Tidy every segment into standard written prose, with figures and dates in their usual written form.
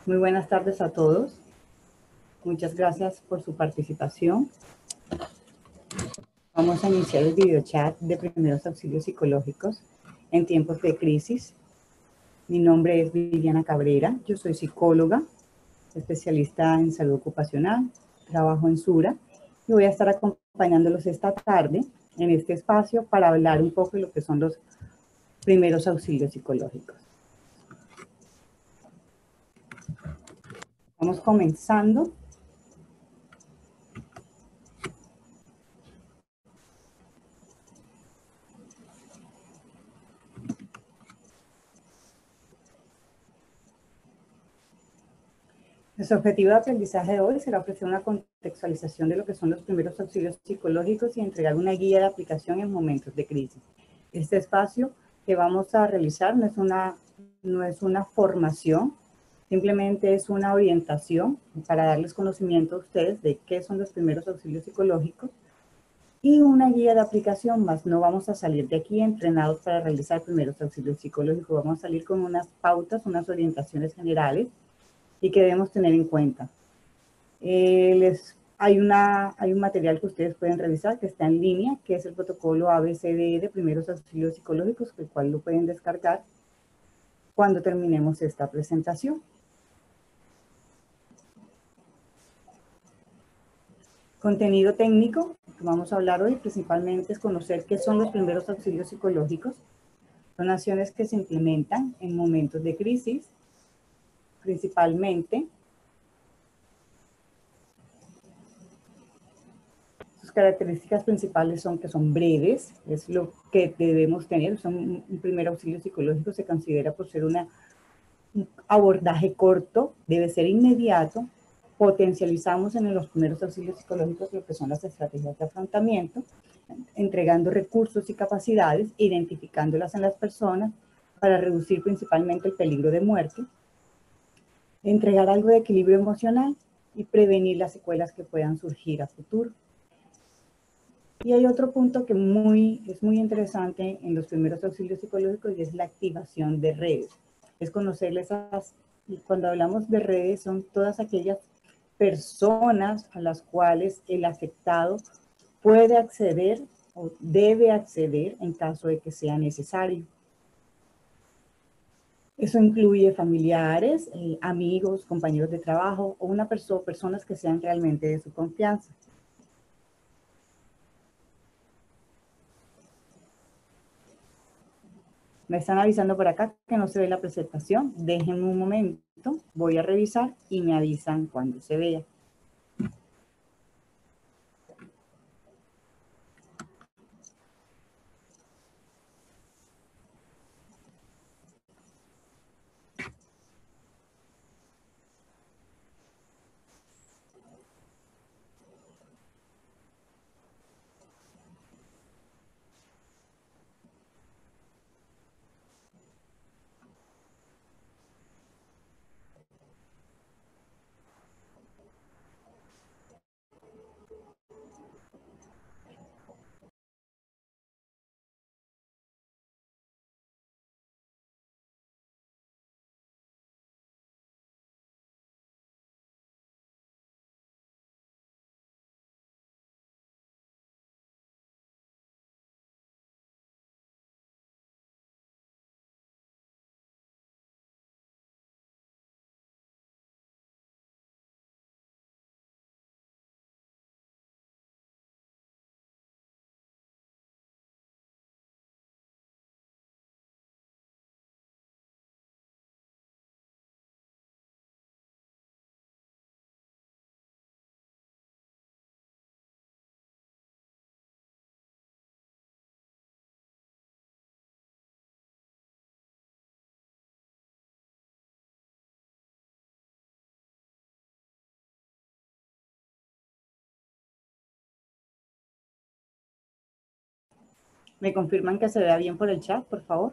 Muy buenas tardes a todos. Muchas gracias por su participación. Vamos a iniciar el videochat de primeros auxilios psicológicos en tiempos de crisis. Mi nombre es Viviana Cabrera, yo soy psicóloga, especialista en salud ocupacional, trabajo en Sura y voy a estar acompañándolos esta tarde en este espacio para hablar un poco de lo que son los primeros auxilios psicológicos. Vamos comenzando. Nuestro objetivo de aprendizaje de hoy será ofrecer una contextualización de lo que son los primeros auxilios psicológicos y entregar una guía de aplicación en momentos de crisis. Este espacio que vamos a realizar no es una formación, simplemente es una orientación para darles conocimiento a ustedes de qué son los primeros auxilios psicológicos y una guía de aplicación, más no vamos a salir de aquí entrenados para realizar primeros auxilios psicológicos, vamos a salir con unas pautas, unas orientaciones generales y que debemos tener en cuenta. Hay un material que ustedes pueden revisar que está en línea, que es el protocolo ABCDE de primeros auxilios psicológicos, el cual lo pueden descargar cuando terminemos esta presentación. Contenido técnico que vamos a hablar hoy principalmente es conocer qué son los primeros auxilios psicológicos. Son acciones que se implementan en momentos de crisis, principalmente. Sus características principales son que son breves, es lo que debemos tener. Un primer auxilio psicológico se considera por ser un abordaje corto, debe ser inmediato. Potencializamos en los primeros auxilios psicológicos lo que son las estrategias de afrontamiento, entregando recursos y capacidades, identificándolas en las personas para reducir principalmente el peligro de muerte, entregar algo de equilibrio emocional y prevenir las secuelas que puedan surgir a futuro. Y hay otro punto que es muy interesante en los primeros auxilios psicológicos y es la activación de redes. Es conocerles y cuando hablamos de redes son todas aquellas personas a las cuales el afectado puede acceder o debe acceder en caso de que sea necesario. Eso incluye familiares, amigos, compañeros de trabajo o personas que sean realmente de su confianza. Me están avisando por acá que no se ve la presentación. Déjenme un momento, voy a revisar y me avisan cuando se vea. ¿Me confirman que se vea bien por el chat, por favor?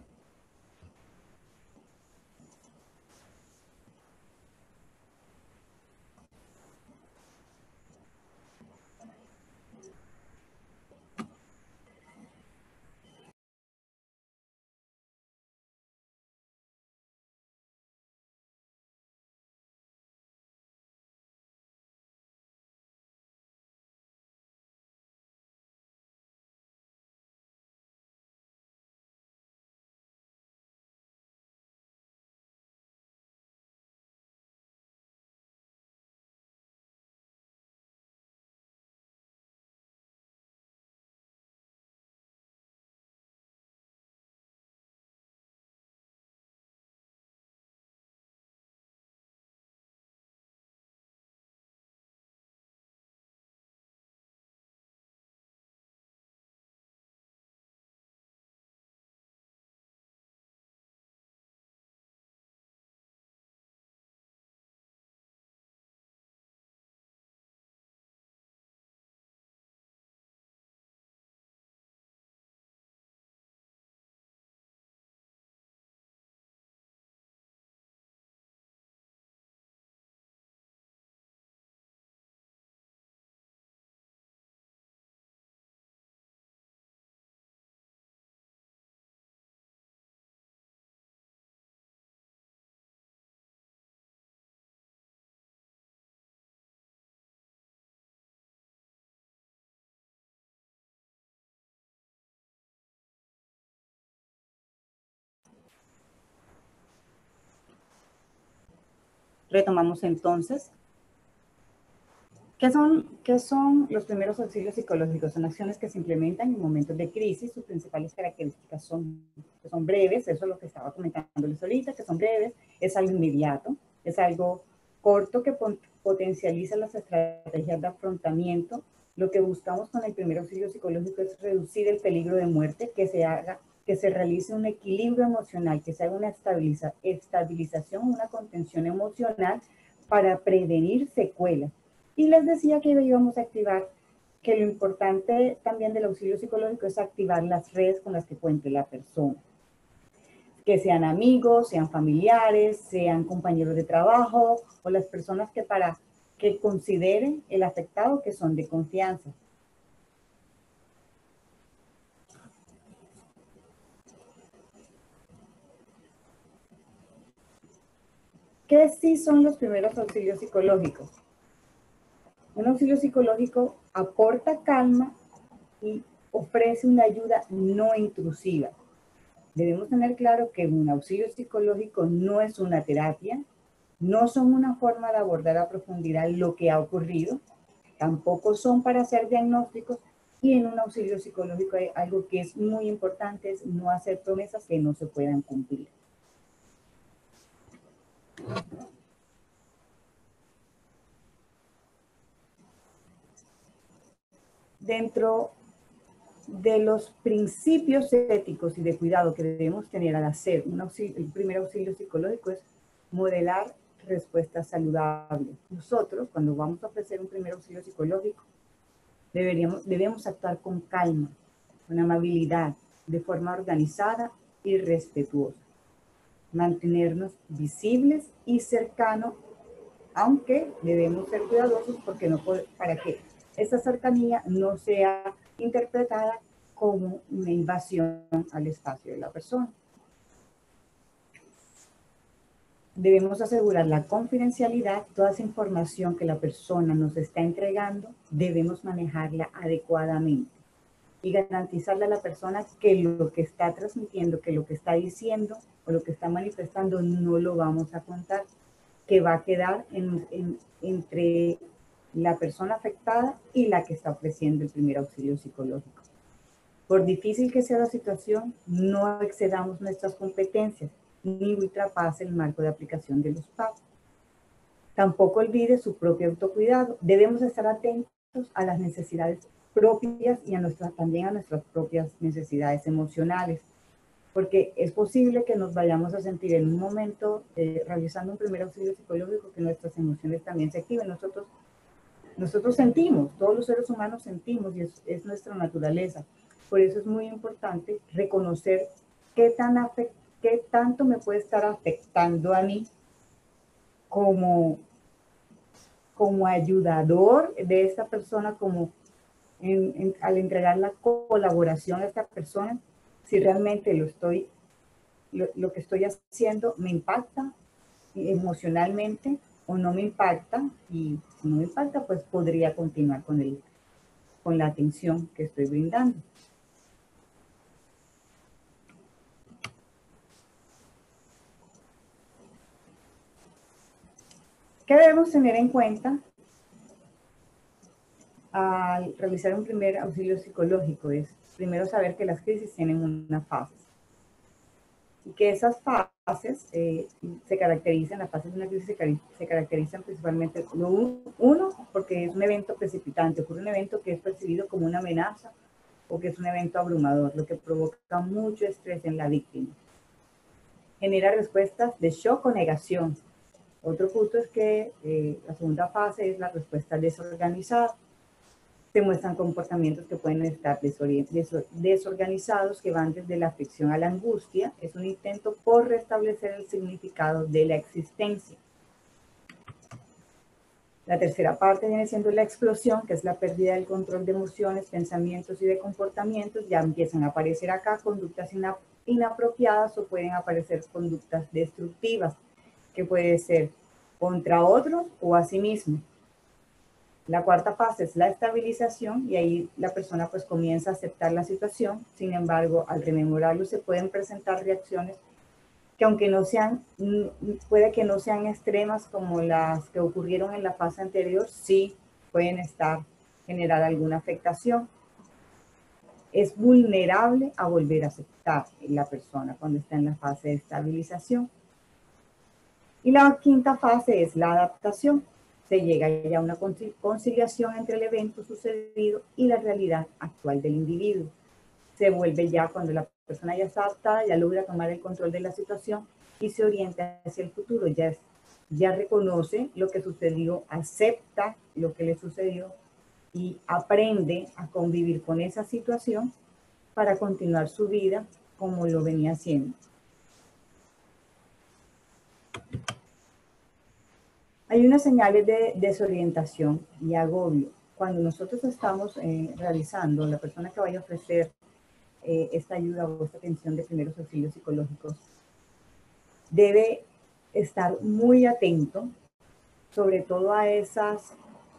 Retomamos entonces. ¿Qué son los primeros auxilios psicológicos? Son acciones que se implementan en momentos de crisis. Sus principales características son breves, eso es lo que estaba comentándoles ahorita, que son breves, es algo inmediato, es algo corto que potencializa las estrategias de afrontamiento. Lo que buscamos con el primer auxilio psicológico es reducir el peligro de muerte, que se realice un equilibrio emocional, que se haga una estabilización, una contención emocional para prevenir secuelas. Y les decía que íbamos a activar, que lo importante también del auxilio psicológico es activar las redes con las que cuente la persona. Que sean amigos, sean familiares, sean compañeros de trabajo o las personas que consideren el afectado que son de confianza. ¿Qué sí son los primeros auxilios psicológicos? Un auxilio psicológico aporta calma y ofrece una ayuda no intrusiva. Debemos tener claro que un auxilio psicológico no es una terapia, no son una forma de abordar a profundidad lo que ha ocurrido, tampoco son para hacer diagnósticos, y en un auxilio psicológico hay algo que es muy importante, es no hacer promesas que no se puedan cumplir. Dentro de los principios éticos y de cuidado que debemos tener al hacer el primer auxilio psicológico es modelar respuestas saludables. Nosotros, cuando vamos a ofrecer un primer auxilio psicológico, debemos actuar con calma, con amabilidad, de forma organizada y respetuosa. Mantenernos visibles y cercanos, aunque debemos ser cuidadosos para que esta cercanía no sea interpretada como una invasión al espacio de la persona. Debemos asegurar la confidencialidad. Toda esa información que la persona nos está entregando, debemos manejarla adecuadamente y garantizarle a la persona que lo que está transmitiendo, que lo que está diciendo o lo que está manifestando no lo vamos a contar, que va a quedar entre la persona afectada y la que está ofreciendo el primer auxilio psicológico. Por difícil que sea la situación, no excedamos nuestras competencias ni ultrapase el marco de aplicación de los pasos. Tampoco olvide su propio autocuidado. Debemos estar atentos a las necesidades propias y también a nuestras propias necesidades emocionales, porque es posible que nos vayamos a sentir en un momento realizando un primer auxilio psicológico que nuestras emociones también se activen. Nosotros sentimos, todos los seres humanos sentimos y es nuestra naturaleza. Por eso es muy importante reconocer qué tanto me puede estar afectando a mí como ayudador de esta persona, al entregar la colaboración a esta persona, si realmente lo que estoy haciendo me impacta emocionalmente o no me impacta, y si no me impacta, pues podría continuar con la atención que estoy brindando. ¿Qué debemos tener en cuenta al realizar un primer auxilio psicológico? Es primero saber que las crisis tienen una fase y que esas fases se caracterizan, las fases de una crisis se caracterizan principalmente, uno, porque es un evento precipitante, ocurre un evento que es percibido como una amenaza o que es un evento abrumador, lo que provoca mucho estrés en la víctima. Genera respuestas de shock o negación. Otro punto es que la segunda fase es la respuesta desorganizada. Se muestran comportamientos que pueden estar desorganizados, que van desde la aflicción a la angustia. Es un intento por restablecer el significado de la existencia. La tercera parte viene siendo la explosión, que es la pérdida del control de emociones, pensamientos y de comportamientos. Ya empiezan a aparecer acá conductas inapropiadas o pueden aparecer conductas destructivas, que puede ser contra otros o a sí mismo. La cuarta fase es la estabilización, y ahí la persona pues comienza a aceptar la situación. Sin embargo, al rememorarlo se pueden presentar reacciones que aunque no sean, puede que no sean extremas como las que ocurrieron en la fase anterior, sí pueden generar alguna afectación. Es vulnerable a volver a aceptar la persona cuando está en la fase de estabilización. Y la quinta fase es la adaptación. Se llega ya a una conciliación entre el evento sucedido y la realidad actual del individuo. Se vuelve ya cuando la persona ya está adaptada, ya logra tomar el control de la situación y se orienta hacia el futuro. Ya reconoce lo que sucedió, acepta lo que le sucedió y aprende a convivir con esa situación para continuar su vida como lo venía haciendo. Hay unas señales de desorientación y agobio. Cuando nosotros estamos realizando, la persona que vaya a ofrecer esta ayuda o esta atención de primeros auxilios psicológicos, debe estar muy atento, sobre todo a esas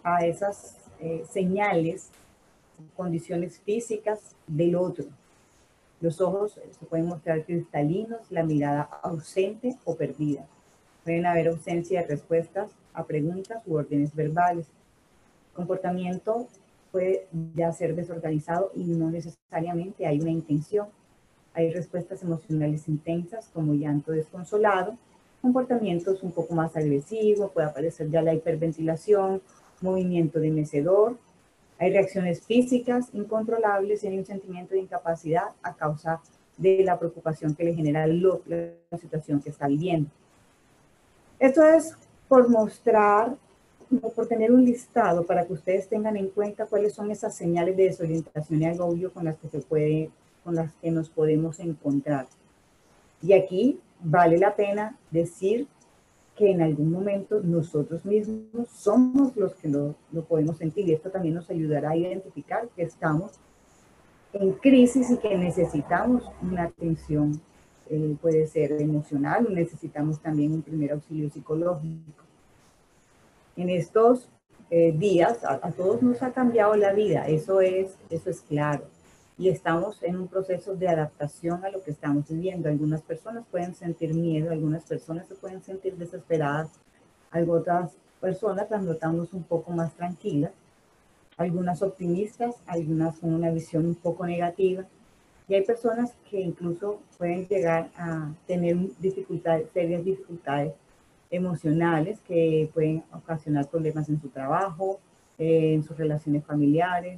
señales, condiciones físicas del otro. Los ojos se pueden mostrar cristalinos, la mirada ausente o perdida. Pueden haber ausencia de respuestas a preguntas u órdenes verbales. El comportamiento puede ya ser desorganizado y no necesariamente hay una intención. Hay respuestas emocionales intensas como llanto desconsolado, comportamientos un poco más agresivos, puede aparecer ya la hiperventilación, movimiento de mecedor. Hay reacciones físicas incontrolables y hay un sentimiento de incapacidad a causa de la preocupación que le genera la situación que está viviendo. Esto es por mostrar, por tener un listado para que ustedes tengan en cuenta cuáles son esas señales de desorientación y agobio con las que nos podemos encontrar. Y aquí vale la pena decir que en algún momento nosotros mismos somos los que lo podemos sentir, y esto también nos ayudará a identificar que estamos en crisis y que necesitamos una atención, puede ser emocional, necesitamos también un primer auxilio psicológico. En estos días a todos nos ha cambiado la vida, eso es claro. Y estamos en un proceso de adaptación a lo que estamos viviendo. Algunas personas pueden sentir miedo, algunas personas se pueden sentir desesperadas, otras personas las notamos un poco más tranquilas, algunas optimistas, algunas con una visión un poco negativa. Y hay personas que incluso pueden llegar a tener serias dificultades emocionales que pueden ocasionar problemas en su trabajo, en sus relaciones familiares,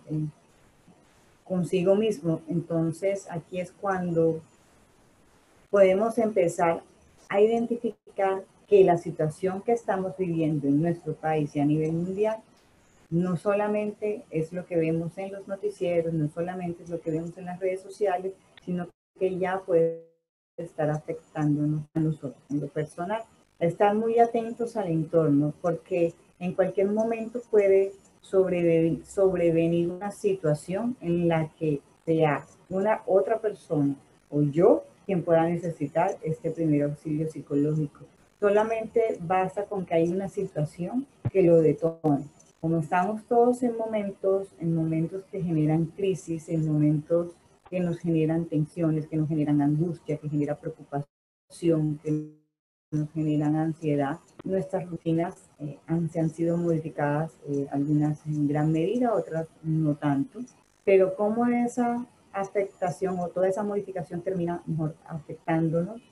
consigo mismo. Entonces, aquí es cuando podemos empezar a identificar que la situación que estamos viviendo en nuestro país y a nivel mundial no solamente es lo que vemos en los noticieros, no solamente es lo que vemos en las redes sociales, sino que ya puede estar afectándonos a nosotros en lo personal. Estar muy atentos al entorno, porque en cualquier momento puede sobrevenir una situación en la que sea una otra persona o yo quien pueda necesitar este primer auxilio psicológico. Solamente basta con que haya una situación que lo detone. Como estamos todos en momentos que generan crisis, en momentos que nos generan tensiones, que nos generan angustia, que genera preocupación, que nos generan ansiedad, nuestras rutinas se han sido modificadas, algunas en gran medida, otras no tanto, pero cómo esa afectación o toda esa modificación termina mejor afectándonos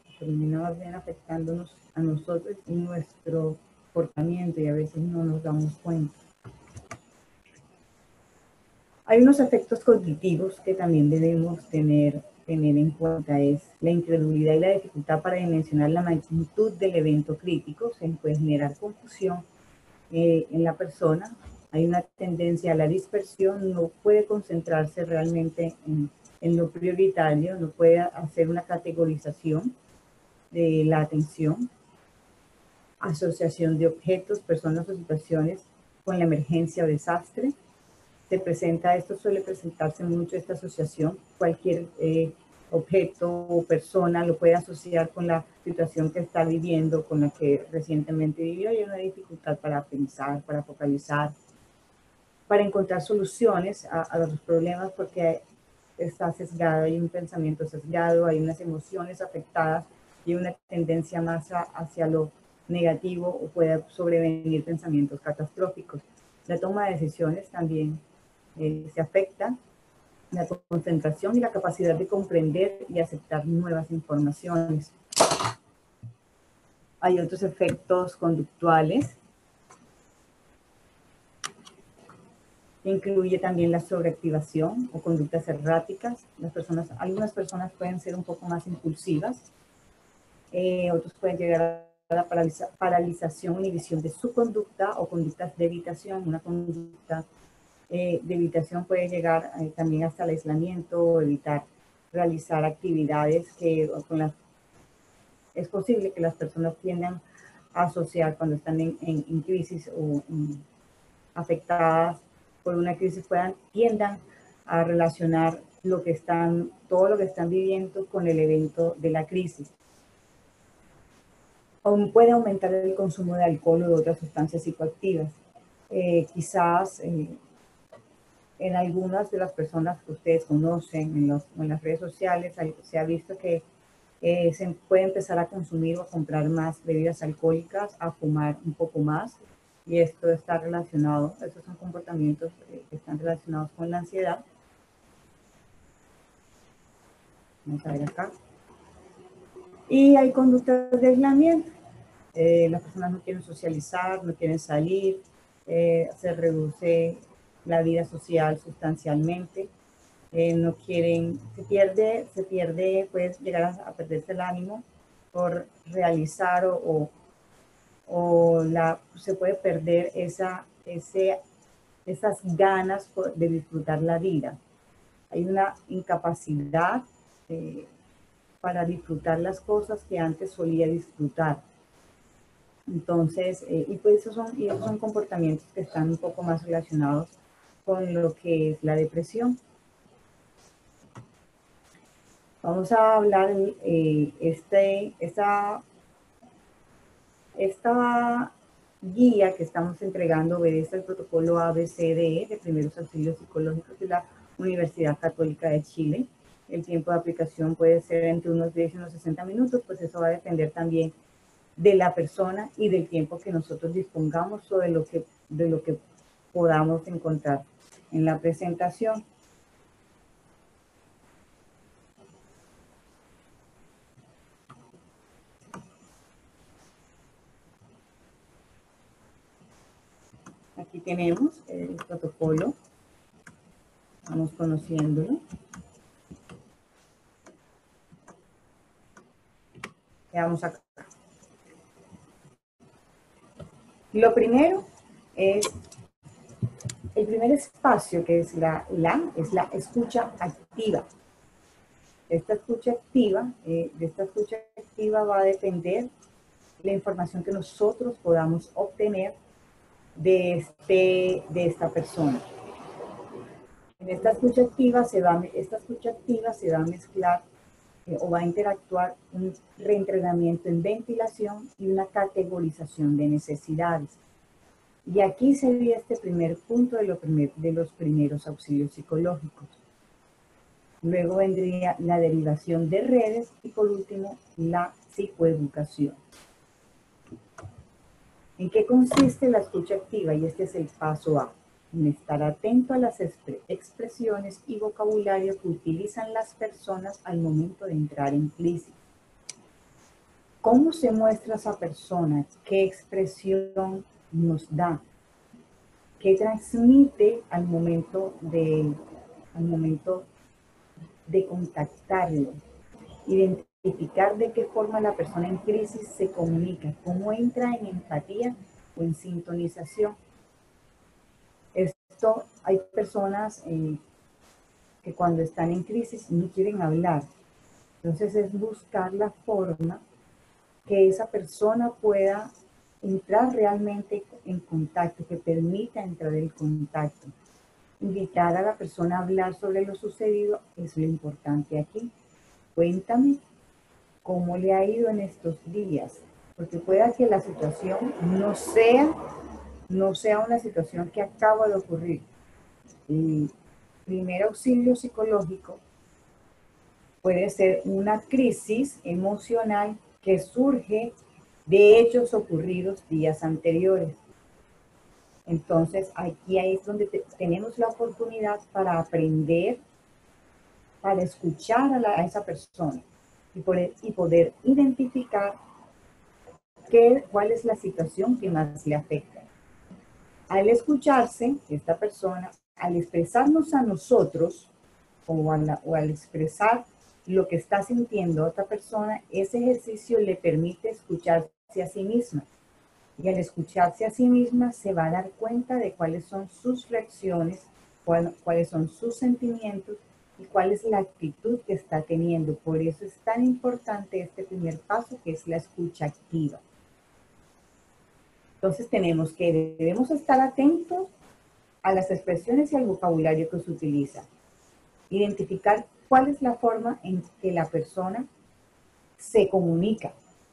a nosotros y nuestro comportamiento, y a veces no nos damos cuenta. Hay unos efectos cognitivos que también debemos tener en cuenta, es la incredulidad y la dificultad para dimensionar la magnitud del evento crítico. Se puede generar confusión en la persona, hay una tendencia a la dispersión, no puede concentrarse realmente en lo prioritario, no puede hacer una categorización de la atención, asociación de objetos, personas o situaciones con la emergencia o desastre. Esto suele presentarse mucho, esta asociación, cualquier objeto o persona lo puede asociar con la situación que está viviendo, con la que recientemente vivió, y hay una dificultad para pensar, para focalizar, para encontrar soluciones a los problemas, porque está sesgado, hay un pensamiento sesgado, hay unas emociones afectadas y una tendencia más hacia lo negativo o puede sobrevenir pensamientos catastróficos. La toma de decisiones también se afecta, la concentración y la capacidad de comprender y aceptar nuevas informaciones. Hay otros efectos conductuales. Incluye también la sobreactivación o conductas erráticas. Algunas personas pueden ser un poco más impulsivas, otros pueden llegar a la paralización o inhibición de su conducta o conductas de evitación. Una conducta de evitación puede llegar también hasta el aislamiento o evitar realizar actividades que es posible que las personas tiendan a asociar cuando están en crisis o afectadas por una crisis, tiendan a relacionar todo lo que están viviendo con el evento de la crisis. Aún puede aumentar el consumo de alcohol o de otras sustancias psicoactivas. Quizás en algunas de las personas que ustedes conocen en las redes sociales se ha visto que se puede empezar a consumir o a comprar más bebidas alcohólicas, a fumar un poco más, y esto está relacionado, estos son comportamientos que están relacionados con la ansiedad. Vamos a ver acá. Y hay conductas de aislamiento. Las personas no quieren socializar, no quieren salir, se reduce la vida social sustancialmente, no quieren, se pierde, puede llegar a perderse el ánimo por realizar se puede perder esas ganas de disfrutar la vida. Hay una incapacidad para disfrutar las cosas que antes solía disfrutar. Entonces, esos son comportamientos que están un poco más relacionados con lo que es la depresión. Vamos a hablar esta guía que estamos entregando obedece al protocolo ABCDE de primeros auxilios psicológicos de la Universidad Católica de Chile. El tiempo de aplicación puede ser entre unos 10 y unos 60 minutos, pues eso va a depender también de la persona y del tiempo que nosotros dispongamos o de lo que podamos encontrar en la presentación. Aquí tenemos el protocolo, vamos conociéndolo. Veamos acá. Lo primero es, el primer espacio que es la escucha activa. De esta escucha activa va a depender la información que nosotros podamos obtener de esta persona. En esta escucha activa se va a mezclar o va a interactuar un reentrenamiento en ventilación y una categorización de necesidades. Y aquí sería este primer punto de los primeros auxilios psicológicos. Luego vendría la derivación de redes y por último la psicoeducación. ¿En qué consiste la escucha activa? Y este es el paso A. En estar atento a las expresiones y vocabulario que utilizan las personas al momento de entrar en crisis. ¿Cómo se muestra esa persona? ¿Qué expresión nos da? ¿Qué transmite al momento de contactarlo? Identificar de qué forma la persona en crisis se comunica, cómo entra en empatía o en sintonización. Hay personas que cuando están en crisis no quieren hablar. Entonces es buscar la forma que esa persona pueda entrar realmente en contacto, que permita entrar en contacto. Invitar a la persona a hablar sobre lo sucedido es lo importante aquí. Cuéntame cómo le ha ido en estos días, porque pueda que la situación no sea una situación que acaba de ocurrir. El primer auxilio psicológico puede ser una crisis emocional que surge de hechos ocurridos días anteriores. Entonces, aquí es donde tenemos la oportunidad para aprender, para escuchar a esa persona y poder identificar cuál es la situación que más le afecta. Al escucharse, esta persona, al expresarnos a nosotros o al expresar lo que está sintiendo otra persona, ese ejercicio le permite escucharse a sí misma. Y al escucharse a sí misma se va a dar cuenta de cuáles son sus reacciones, cuáles son sus sentimientos y cuál es la actitud que está teniendo. Por eso es tan importante este primer paso, que es la escucha activa. Entonces debemos estar atentos a las expresiones y al vocabulario que se utiliza. Identificar cuál es la forma en que la persona se comunica.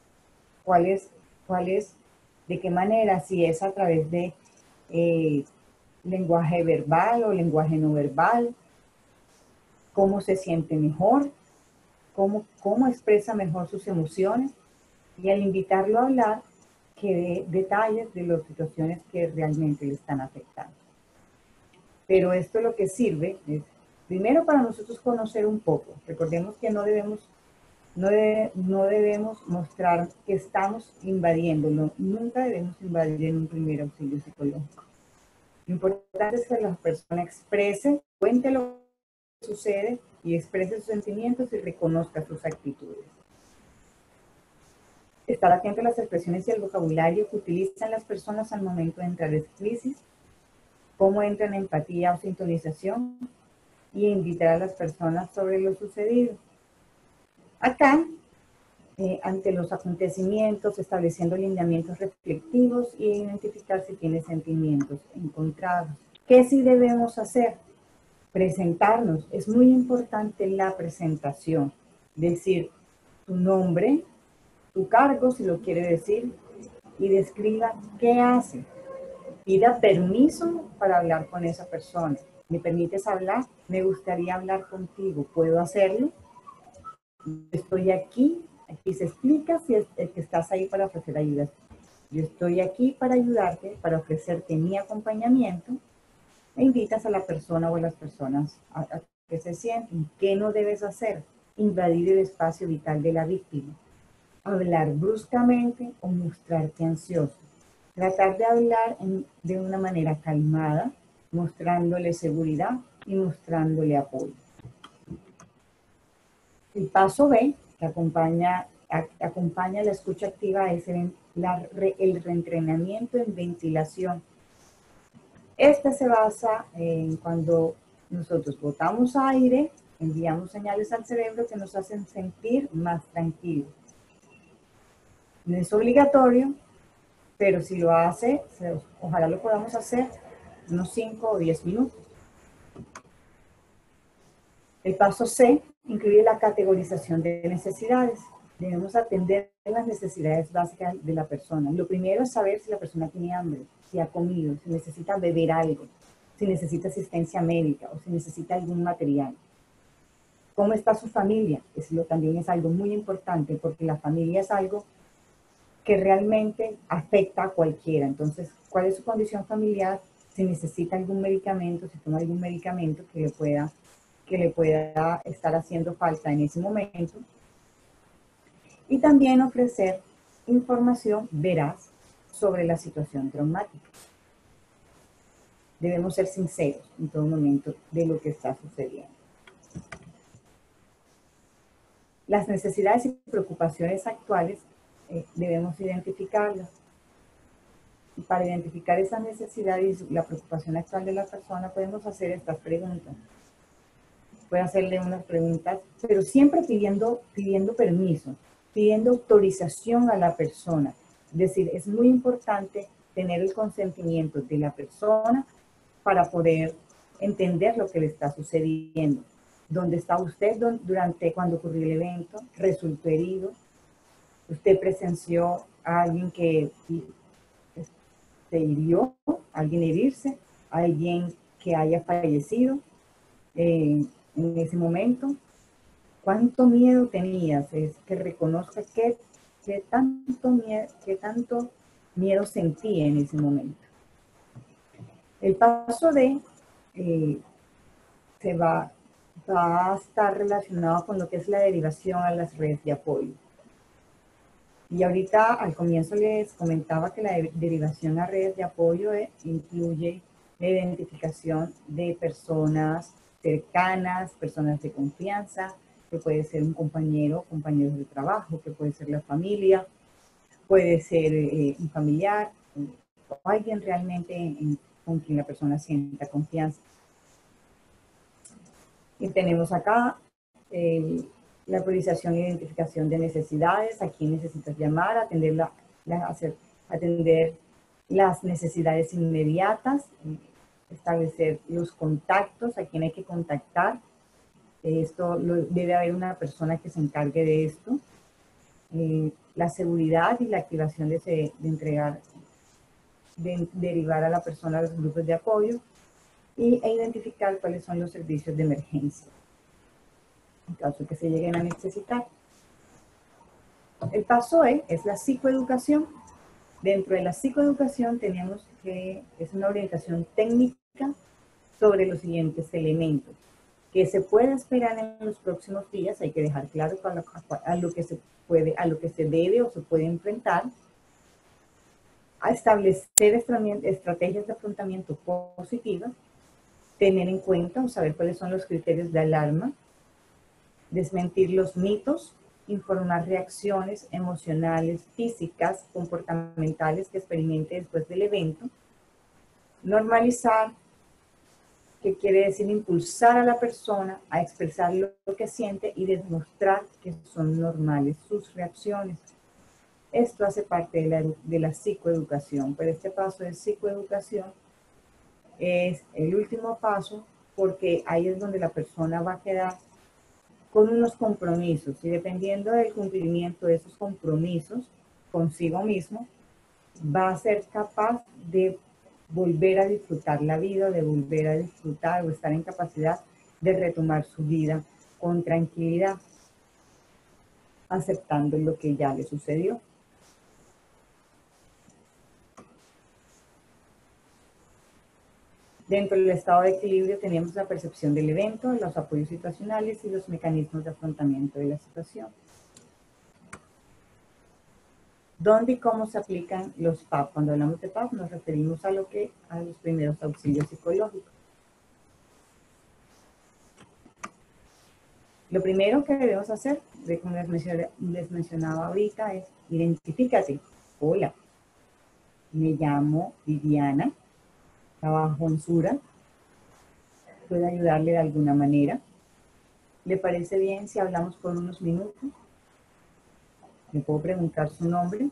De qué manera, si es a través de lenguaje verbal o lenguaje no verbal, cómo se siente mejor, cómo expresa mejor sus emociones, y al invitarlo a hablar, que dé detalles de las situaciones que realmente le están afectando. Pero esto lo que sirve es, primero, para nosotros conocer un poco. Recordemos que no debemos mostrar que estamos invadiéndolo. Nunca debemos invadir en un primer auxilio psicológico. Lo importante es que la persona exprese, cuente lo que sucede y exprese sus sentimientos y reconozca sus actitudes. Estar atento a las expresiones y al vocabulario que utilizan las personas al momento de entrar en crisis, cómo entran en empatía o sintonización, y invitar a las personas sobre lo sucedido. Acá, ante los acontecimientos, estableciendo lineamientos reflexivos y identificar si tiene sentimientos encontrados. ¿Qué sí debemos hacer? Presentarnos. Es muy importante la presentación. Decir tu nombre, tu cargo, si lo quiere decir, y describa qué hace. Pida permiso para hablar con esa persona. ¿Me permites hablar? Me gustaría hablar contigo. ¿Puedo hacerlo? Estoy aquí se explica si es que estás ahí para ofrecer ayuda. Yo estoy aquí para ayudarte, para ofrecerte mi acompañamiento, e invitas a la persona o a las personas a que se sienten. ¿Qué no debes hacer? Invadir el espacio vital de la víctima. Hablar bruscamente o mostrarte ansioso. Tratar de hablar de una manera calmada, mostrándole seguridad y mostrándole apoyo. El paso B, que acompaña la escucha activa, es el reentrenamiento en ventilación. Este se basa en cuando nosotros botamos aire, enviamos señales al cerebro que nos hacen sentir más tranquilos. No es obligatorio, pero si lo hace, ojalá lo podamos hacer unos 5 o 10 minutos. El paso C incluye la categorización de necesidades. Debemos atender las necesidades básicas de la persona. Lo primero es saber si la persona tiene hambre, si ha comido, si necesita beber algo, si necesita asistencia médica o si necesita algún material. ¿Cómo está su familia? Eso también es algo muy importante, porque la familia es algo que realmente afecta a cualquiera. Entonces, ¿cuál es su condición familiar? Si necesita algún medicamento, si toma algún medicamento que le pueda estar haciendo falta en ese momento. Y también ofrecer información veraz sobre la situación traumática. Debemos ser sinceros en todo momento de lo que está sucediendo. Las necesidades y preocupaciones actuales debemos identificarlas. Y para identificar esas necesidades y la preocupación actual de la persona, podemos hacer estas preguntas. Puede hacerle unas preguntas, pero siempre pidiendo permiso, pidiendo autorización a la persona. Es decir, es muy importante tener el consentimiento de la persona para poder entender lo que le está sucediendo. ¿Dónde está usted cuando ocurrió el evento? ¿Resultó herido? ¿Usted presenció a alguien que se hirió? ¿Alguien herirse? ¿Alguien que haya fallecido en ese momento? ¿Cuánto miedo tenías? Es que reconozca qué qué tanto miedo sentí en ese momento. El paso D va a estar relacionado con lo que es la derivación a las redes de apoyo. Y ahorita al comienzo les comentaba que la derivación a redes de apoyo incluye la identificación de personas cercanas, personas de confianza, que puede ser un compañero, compañeros de trabajo, que puede ser la familia, puede ser un familiar, o alguien realmente con quien la persona sienta confianza. Y tenemos acá la priorización e identificación de necesidades, a quién necesitas llamar, atender las necesidades inmediatas, establecer los contactos, a quién hay que contactar. Debe haber una persona que se encargue de esto. La seguridad y la activación de derivar a la persona a los grupos de apoyo e identificar cuáles son los servicios de emergencia en caso de que se lleguen a necesitar. El paso E es la psicoeducación. Dentro de la psicoeducación tenemos que es una orientación técnica sobre los siguientes elementos. Que se puede esperar en los próximos días, hay que dejar claro a lo que se debe o se puede enfrentar, a establecer estrategias de afrontamiento positivas, tener en cuenta o saber cuáles son los criterios de alarma, desmentir los mitos, informar reacciones emocionales, físicas, comportamentales que experimente después del evento, normalizar, que quiere decir impulsar a la persona a expresar lo que siente y demostrar que son normales sus reacciones. Esto hace parte de la psicoeducación, pero este paso de psicoeducación es el último paso porque ahí es donde la persona va a quedar con unos compromisos y dependiendo del cumplimiento de esos compromisos consigo mismo, va a ser capaz de volver a disfrutar la vida, de volver a disfrutar o estar en capacidad de retomar su vida con tranquilidad, aceptando lo que ya le sucedió. Dentro del estado de equilibrio tenemos la percepción del evento, los apoyos situacionales y los mecanismos de afrontamiento de la situación. ¿Dónde y cómo se aplican los PAP? Cuando hablamos de PAP nos referimos a los primeros auxilios psicológicos. Lo primero que debemos hacer, como les mencionaba ahorita, es identifícate. Hola, me llamo Viviana, trabajo en Sura. ¿Puedo ayudarle de alguna manera? ¿Le parece bien si hablamos por unos minutos? ¿Me puedo preguntar su nombre?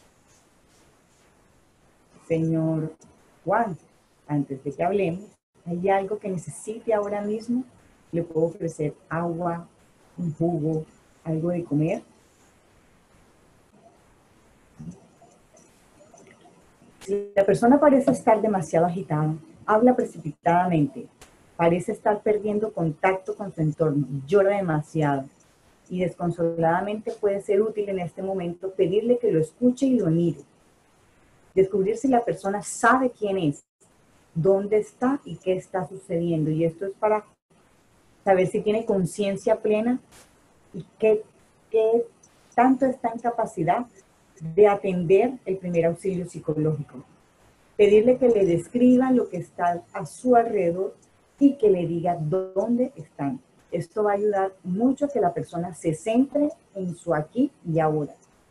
Señor Juan, antes de que hablemos, ¿hay algo que necesite ahora mismo? ¿Le puedo ofrecer agua, un jugo, algo de comer? Si la persona parece estar demasiado agitada, habla precipitadamente, parece estar perdiendo contacto con su entorno, llora demasiado y desconsoladamente puede ser útil en este momento pedirle que lo escuche y lo mire. Descubrir si la persona sabe quién es, dónde está y qué está sucediendo. Y esto es para saber si tiene conciencia plena y qué tanto está en capacidad de atender el primer auxilio psicológico. Pedirle que le describa lo que está a su alrededor y que le diga dónde están. Esto va a ayudar mucho a que la persona se centre en su aquí y ahora.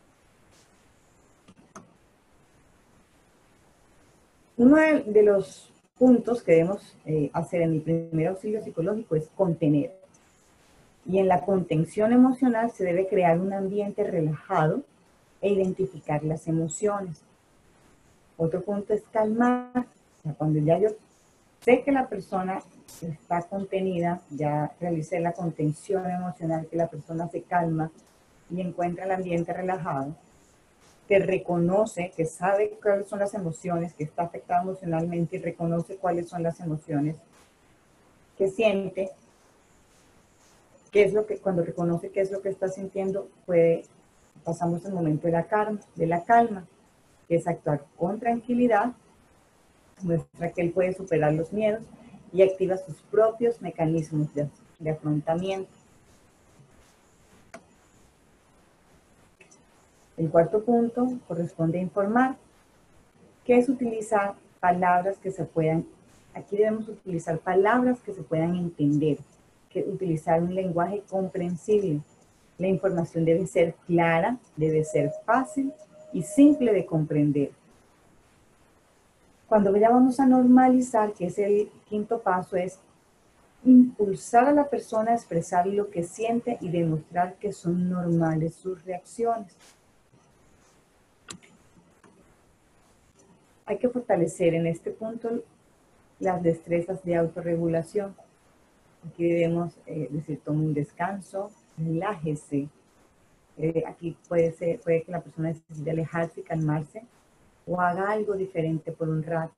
Uno de los puntos que debemos hacer en el primer auxilio psicológico es contener. Y en la contención emocional se debe crear un ambiente relajado e identificar las emociones. Otro punto es calmar. O sea, cuando ya yo sé que la persona está contenida, ya realicé la contención emocional, que la persona se calma y encuentra el ambiente relajado, que reconoce, que sabe cuáles son las emociones, que está afectado emocionalmente y reconoce cuáles son las emociones que siente, qué es lo que, cuando reconoce qué es lo que está sintiendo, puede Pasamos al momento de la calma, que es actuar con tranquilidad, muestra que él puede superar los miedos y activa sus propios mecanismos de afrontamiento. El cuarto punto corresponde a informar, que es utilizar palabras que se puedan, aquí debemos utilizar palabras que se puedan entender, que utilizar un lenguaje comprensible. La información debe ser clara, debe ser fácil y simple de comprender. Cuando ya vamos a normalizar, que es el quinto paso, es impulsar a la persona a expresar lo que siente y demostrar que son normales sus reacciones. Hay que fortalecer en este punto las destrezas de autorregulación. Aquí debemos decir, tome un descanso, relájese. Aquí puede que la persona necesite alejarse y calmarse, o haga algo diferente por un rato.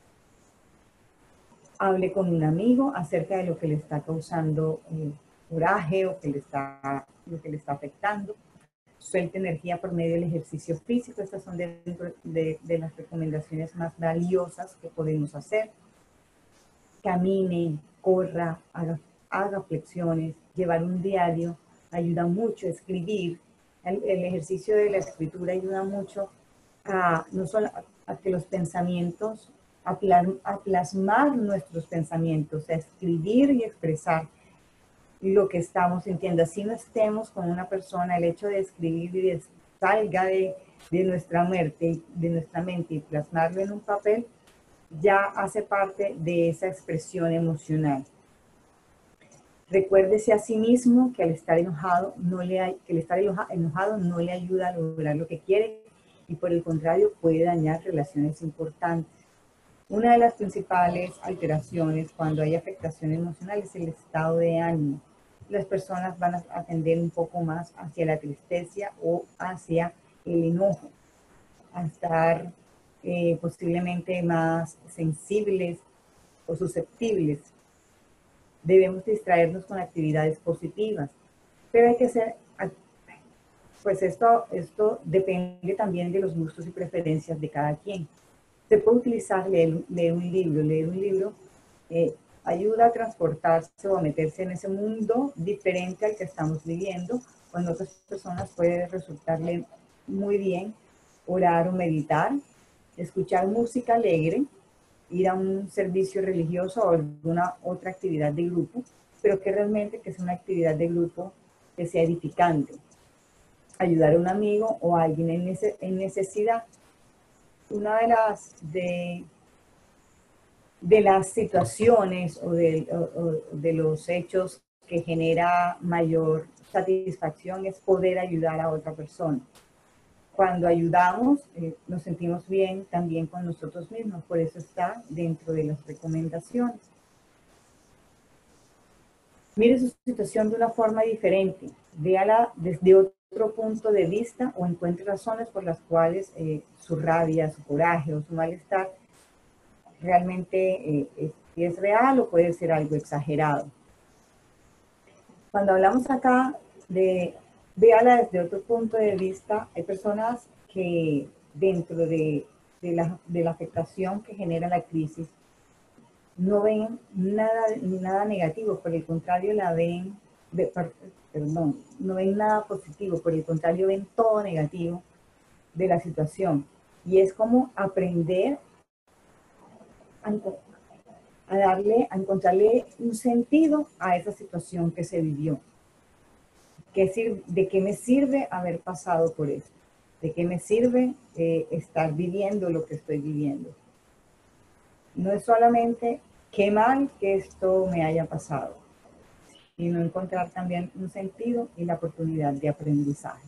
Hable con un amigo acerca de lo que le está causando coraje o lo que le está afectando. Suelte energía por medio del ejercicio físico. Estas son de las recomendaciones más valiosas que podemos hacer. Camine, corra, haga flexiones, llevar un diario ayuda mucho. Escribir, el ejercicio de la escritura ayuda mucho no solo a que los pensamientos, a plasmar nuestros pensamientos, a escribir y expresar lo que estamos sintiendo. Así no estemos con una persona, el hecho de escribir y salga de nuestra mente y plasmarlo en un papel, ya hace parte de esa expresión emocional. Recuérdese a sí mismo que al estar enojado no le ayuda a lograr lo que quiere y por el contrario puede dañar relaciones importantes. Una de las principales alteraciones cuando hay afectación emocional es el estado de ánimo. Las personas van a tender un poco más hacia la tristeza o hacia el enojo, a estar posiblemente más sensibles o susceptibles. Debemos distraernos con actividades positivas, pero hay que hacer, pues esto depende también de los gustos y preferencias de cada quien. Se puede utilizar leer un libro ayuda a transportarse o a meterse en ese mundo diferente al que estamos viviendo. Con otras personas puede resultarle muy bien orar o meditar, escuchar música alegre, ir a un servicio religioso o alguna otra actividad de grupo, pero que realmente sea una actividad de grupo que sea edificante. Ayudar a un amigo o a alguien en necesidad. Una de las situaciones o de los hechos que genera mayor satisfacción es poder ayudar a otra persona. Cuando ayudamos, nos sentimos bien también con nosotros mismos, por eso está dentro de las recomendaciones. Mire su situación de una forma diferente, véala desde otro punto de vista o encuentre razones por las cuales su rabia, su coraje o su malestar realmente es real o puede ser algo exagerado. Cuando hablamos acá de véala desde otro punto de vista, hay personas que dentro de la afectación que genera la crisis no ven nada negativo, por el contrario no ven nada positivo, por el contrario ven todo negativo de la situación. Y es como aprender a encontrarle un sentido a esa situación que se vivió. ¿De qué me sirve haber pasado por eso? ¿De qué me sirve estar viviendo lo que estoy viviendo? No es solamente qué mal que esto me haya pasado, sino encontrar también un sentido y la oportunidad de aprendizaje.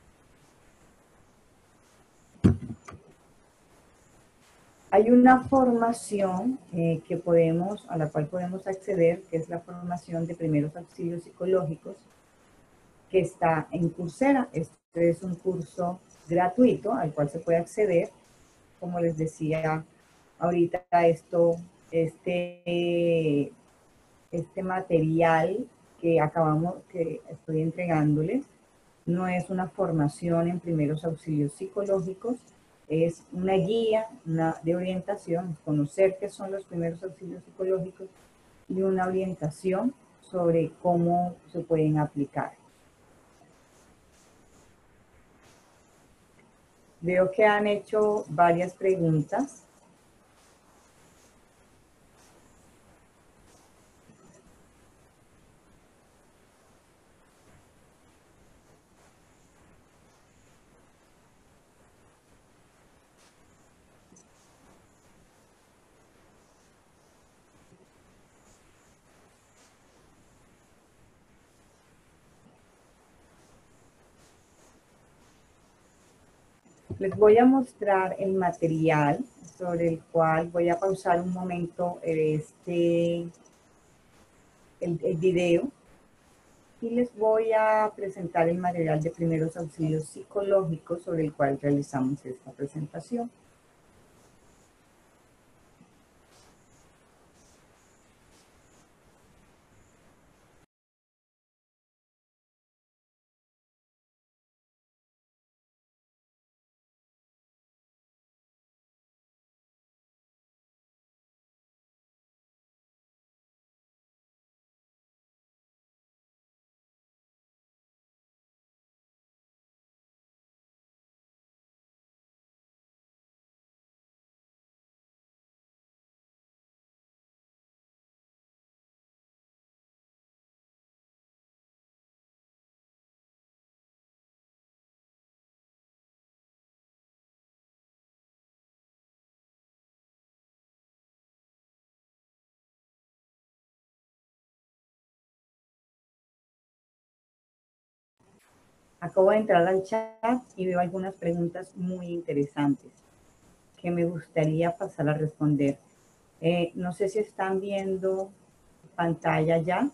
Hay una formación a la cual podemos acceder, que es la formación de primeros auxilios psicológicos, que está en Coursera. Este es un curso gratuito al cual se puede acceder. Como les decía ahorita, este material que estoy entregándoles no es una formación en primeros auxilios psicológicos, es una guía de orientación, conocer qué son los primeros auxilios psicológicos y una orientación sobre cómo se pueden aplicar. Veo que han hecho varias preguntas. Les voy a mostrar el material sobre el cual voy a pausar un momento el video y les voy a presentar el material de primeros auxilios psicológicos sobre el cual realizamos esta presentación. Acabo de entrar al chat y veo algunas preguntas muy interesantes que me gustaría pasar a responder. No sé si están viendo pantalla ya.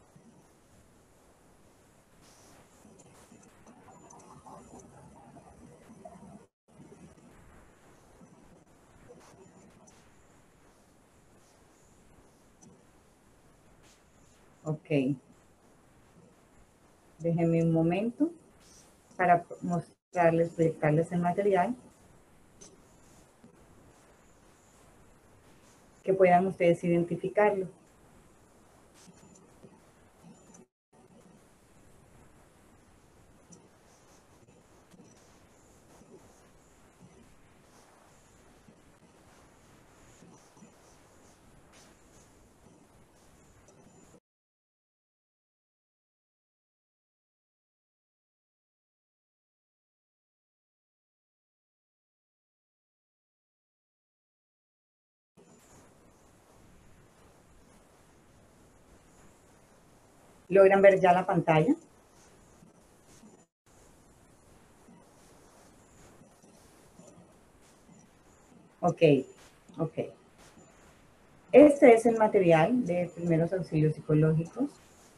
Ok. Déjenme un momento para mostrarles, proyectarles el material, que puedan ustedes identificarlo. ¿Logran ver ya la pantalla? Ok, ok. Este es el material de primeros auxilios psicológicos.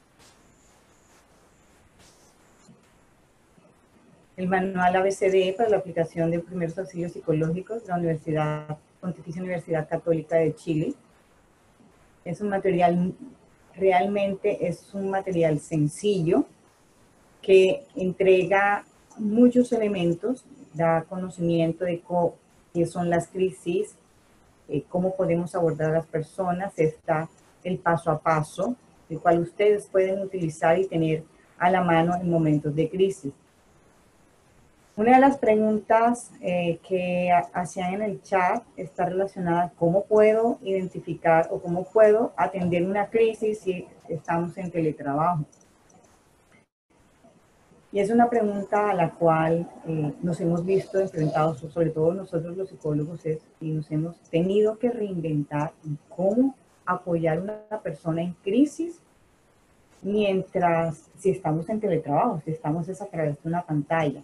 El manual ABCD para la aplicación de primeros auxilios psicológicos de la Pontificia Universidad Católica de Chile. Es un material, realmente es un material sencillo que entrega muchos elementos, da conocimiento de qué son las crisis, cómo podemos abordar a las personas, está el paso a paso, el cual ustedes pueden utilizar y tener a la mano en momentos de crisis. Una de las preguntas que hacían en el chat está relacionada con cómo puedo identificar o cómo puedo atender una crisis si estamos en teletrabajo. Y es una pregunta a la cual nos hemos visto enfrentados, sobre todo nosotros los psicólogos, y nos hemos tenido que reinventar en cómo apoyar a una persona en crisis mientras, si estamos en teletrabajo, si estamos a través de una pantalla.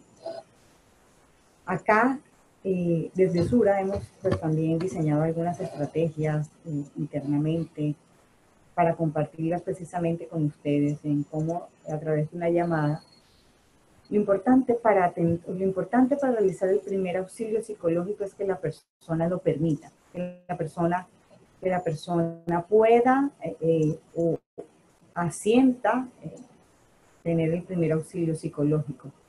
Acá, desde Sura, hemos pues, también diseñado algunas estrategias internamente para compartirlas precisamente con ustedes en cómo a través de una llamada. Lo importante para realizar el primer auxilio psicológico es que la persona lo permita, que la persona pueda o asienta tener el primer auxilio psicológico.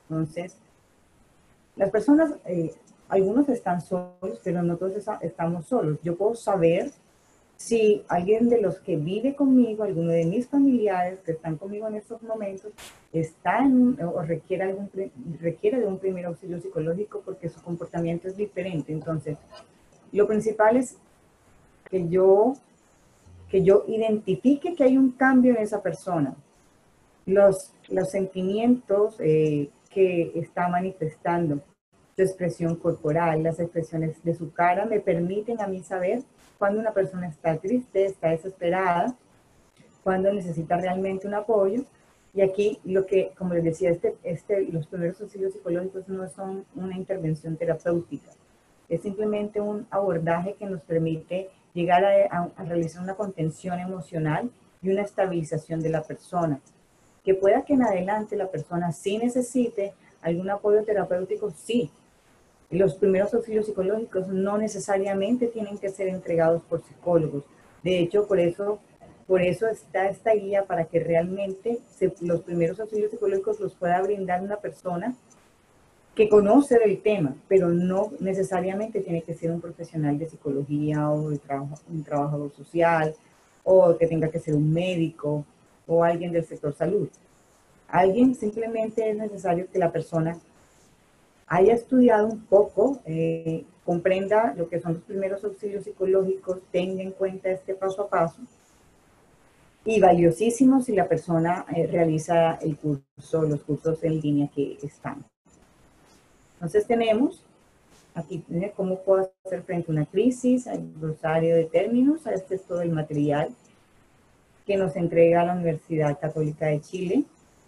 Entonces, las personas, algunos están solos, pero no todos estamos solos. Yo puedo saber si alguien de los que vive conmigo, alguno de mis familiares que están conmigo en estos momentos, está o requiere de un primer auxilio psicológico porque su comportamiento es diferente. Entonces, lo principal es que yo identifique que hay un cambio en esa persona. Los sentimientos que está manifestando, su expresión corporal, las expresiones de su cara, me permiten a mí saber cuando una persona está triste, está desesperada, cuando necesita realmente un apoyo. Y aquí lo que, como les decía, los primeros auxilios psicológicos no son una intervención terapéutica, es simplemente un abordaje que nos permite llegar a realizar una contención emocional y una estabilización de la persona. Que pueda que en adelante la persona sí necesite algún apoyo terapéutico, sí. Los primeros auxilios psicológicos no necesariamente tienen que ser entregados por psicólogos. De hecho, por eso está esta guía para que realmente los primeros auxilios psicológicos los pueda brindar una persona que conoce del tema, pero no necesariamente tiene que ser un profesional de psicología o de un trabajador social, o que tenga que ser un médico o alguien del sector salud. Alguien simplemente es necesario que la persona haya estudiado un poco, comprenda lo que son los primeros auxilios psicológicos, tenga en cuenta este paso a paso, y valiosísimo si la persona realiza el curso, los cursos en línea que están. Entonces tenemos aquí cómo puedo hacer frente a una crisis, el glosario de términos, este es todo el material que nos entrega la Universidad Católica de Chile.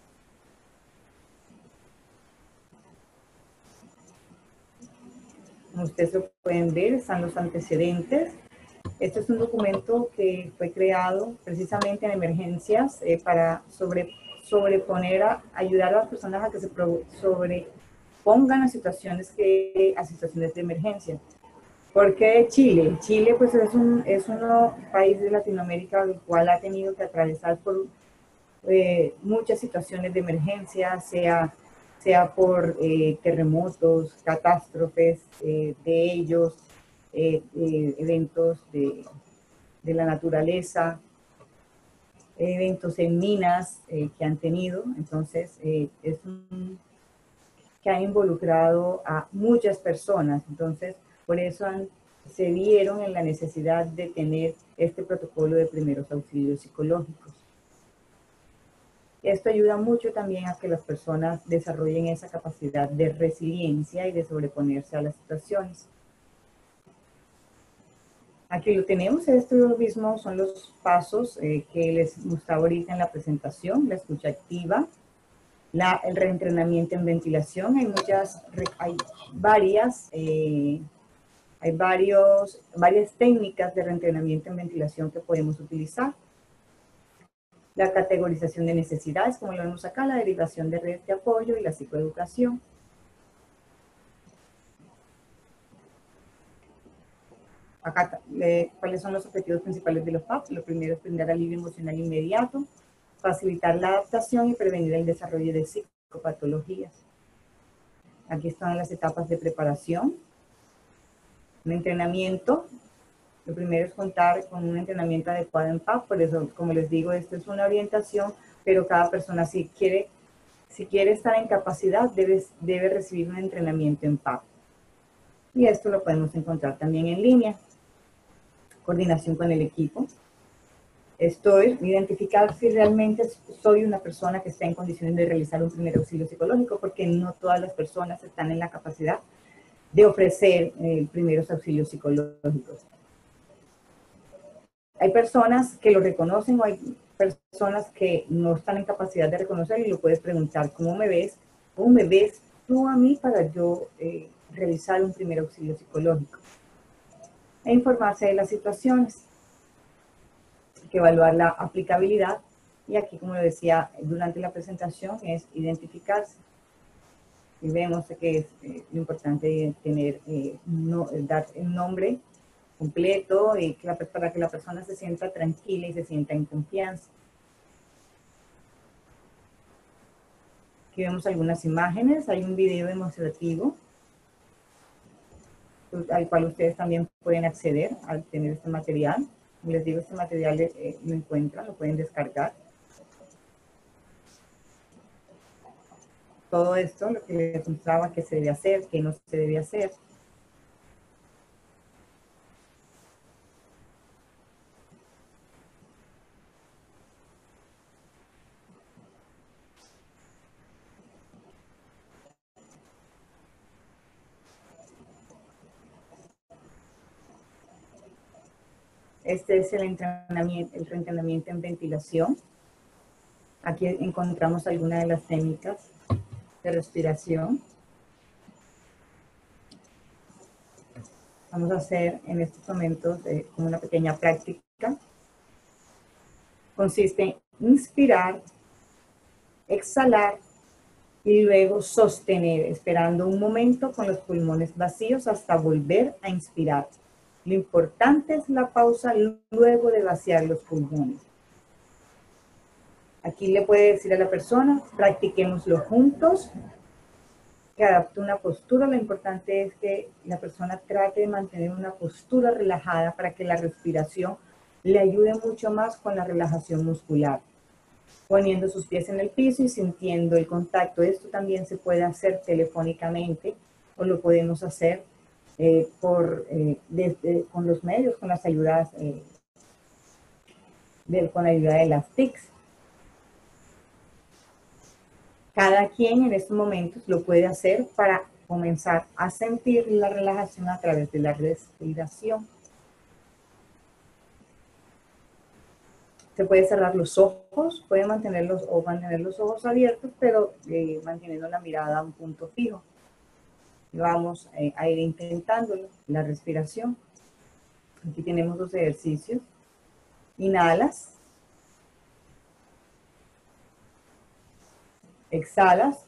Como ustedes lo pueden ver, están los antecedentes. Este es un documento que fue creado precisamente en emergencias para ayudar a las personas a que se sobrepongan a situaciones de emergencia. ¿Por qué Chile? Chile pues es un país de Latinoamérica el cual ha tenido que atravesar por muchas situaciones de emergencia, sea por terremotos, catástrofes de ellos, eventos de la naturaleza, eventos en minas que han tenido. Entonces, que ha involucrado a muchas personas. Entonces, por eso se vieron en la necesidad de tener este protocolo de primeros auxilios psicológicos. Esto ayuda mucho también a que las personas desarrollen esa capacidad de resiliencia y de sobreponerse a las situaciones. Aquí lo tenemos, esto mismo son los pasos que les mostraba ahorita en la presentación, la escucha activa, el reentrenamiento en ventilación. Hay varias técnicas de reentrenamiento en ventilación que podemos utilizar. La categorización de necesidades, como lo vemos acá, la derivación de redes de apoyo y la psicoeducación. Acá, ¿cuáles son los objetivos principales de los PAP? Lo primero es brindar alivio emocional inmediato, facilitar la adaptación y prevenir el desarrollo de psicopatologías. Aquí están las etapas de preparación. Un entrenamiento. Lo primero es contar con un entrenamiento adecuado en PAP, por eso, como les digo, esto es una orientación, pero cada persona si quiere estar en capacidad debe recibir un entrenamiento en PAP. Y esto lo podemos encontrar también en línea. Coordinación con el equipo. Identificar si realmente soy una persona que está en condiciones de realizar un primer auxilio psicológico, porque no todas las personas están en la capacidad de ofrecer primeros auxilios psicológicos. Hay personas que lo reconocen o hay personas que no están en capacidad de reconocerlo y lo puedes preguntar, ¿cómo me ves? ¿Cómo me ves tú a mí para yo realizar un primer auxilio psicológico? E informarse de las situaciones. Hay que evaluar la aplicabilidad y aquí, como lo decía durante la presentación, es identificarse. Y vemos que es lo importante tener, dar el nombre completo y para que la persona se sienta tranquila y se sienta en confianza. Ok, Aquí vemos algunas imágenes, hay un video demostrativo al cual ustedes también pueden acceder al tener este material. Como les digo, este material lo encuentran, lo pueden descargar. Todo esto, lo que les mostraba que se debe hacer, que no se debe hacer. Este es el entrenamiento en ventilación. Aquí encontramos algunas de las técnicas de respiración. Vamos a hacer en estos momentos como una pequeña práctica. Consiste en inspirar, exhalar y luego sostener, esperando un momento con los pulmones vacíos hasta volver a inspirar. Lo importante es la pausa luego de vaciar los pulmones. Aquí le puede decir a la persona, practiquémoslo juntos, que adapte una postura. Lo importante es que la persona trate de mantener una postura relajada para que la respiración le ayude mucho más con la relajación muscular. Poniendo sus pies en el piso y sintiendo el contacto. Esto también se puede hacer telefónicamente o lo podemos hacer con los medios, con las ayudas, con la ayuda de las TICs. Cada quien en estos momentos lo puede hacer para comenzar a sentir la relajación a través de la respiración. Se puede cerrar los ojos, puede mantener los ojos abiertos, pero manteniendo la mirada a un punto fijo. Vamos a ir intentándolo, la respiración. Aquí tenemos los ejercicios. Inhalas. Exhalas.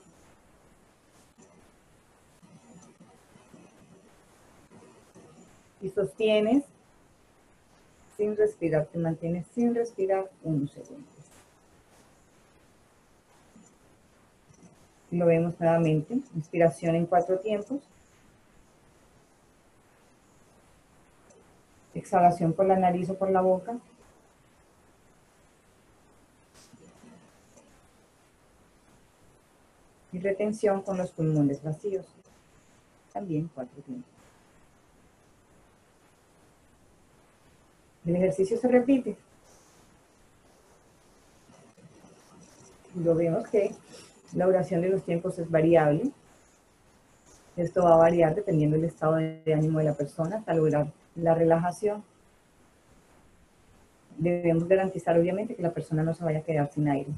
Y sostienes sin respirar. Te mantienes sin respirar unos segundos. Lo vemos nuevamente. Inspiración en 4 tiempos. Exhalación por la nariz o por la boca. Y retención con los pulmones vacíos. También 4 tiempos. El ejercicio se repite. Lo vemos que la duración de los tiempos es variable. Esto va a variar dependiendo del estado de ánimo de la persona hasta lograr la relajación. Debemos garantizar obviamente que la persona no se vaya a quedar sin aire.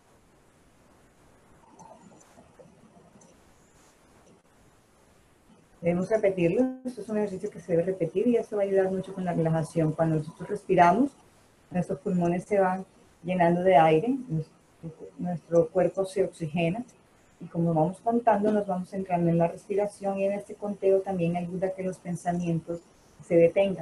Debemos repetirlo. Esto es un ejercicio que se debe repetir y esto va a ayudar mucho con la relajación. Cuando nosotros respiramos, nuestros pulmones se van llenando de aire, nuestro cuerpo se oxigena y como vamos contando nos vamos centrando en la respiración y en este conteo también ayuda a que los pensamientos se detengan.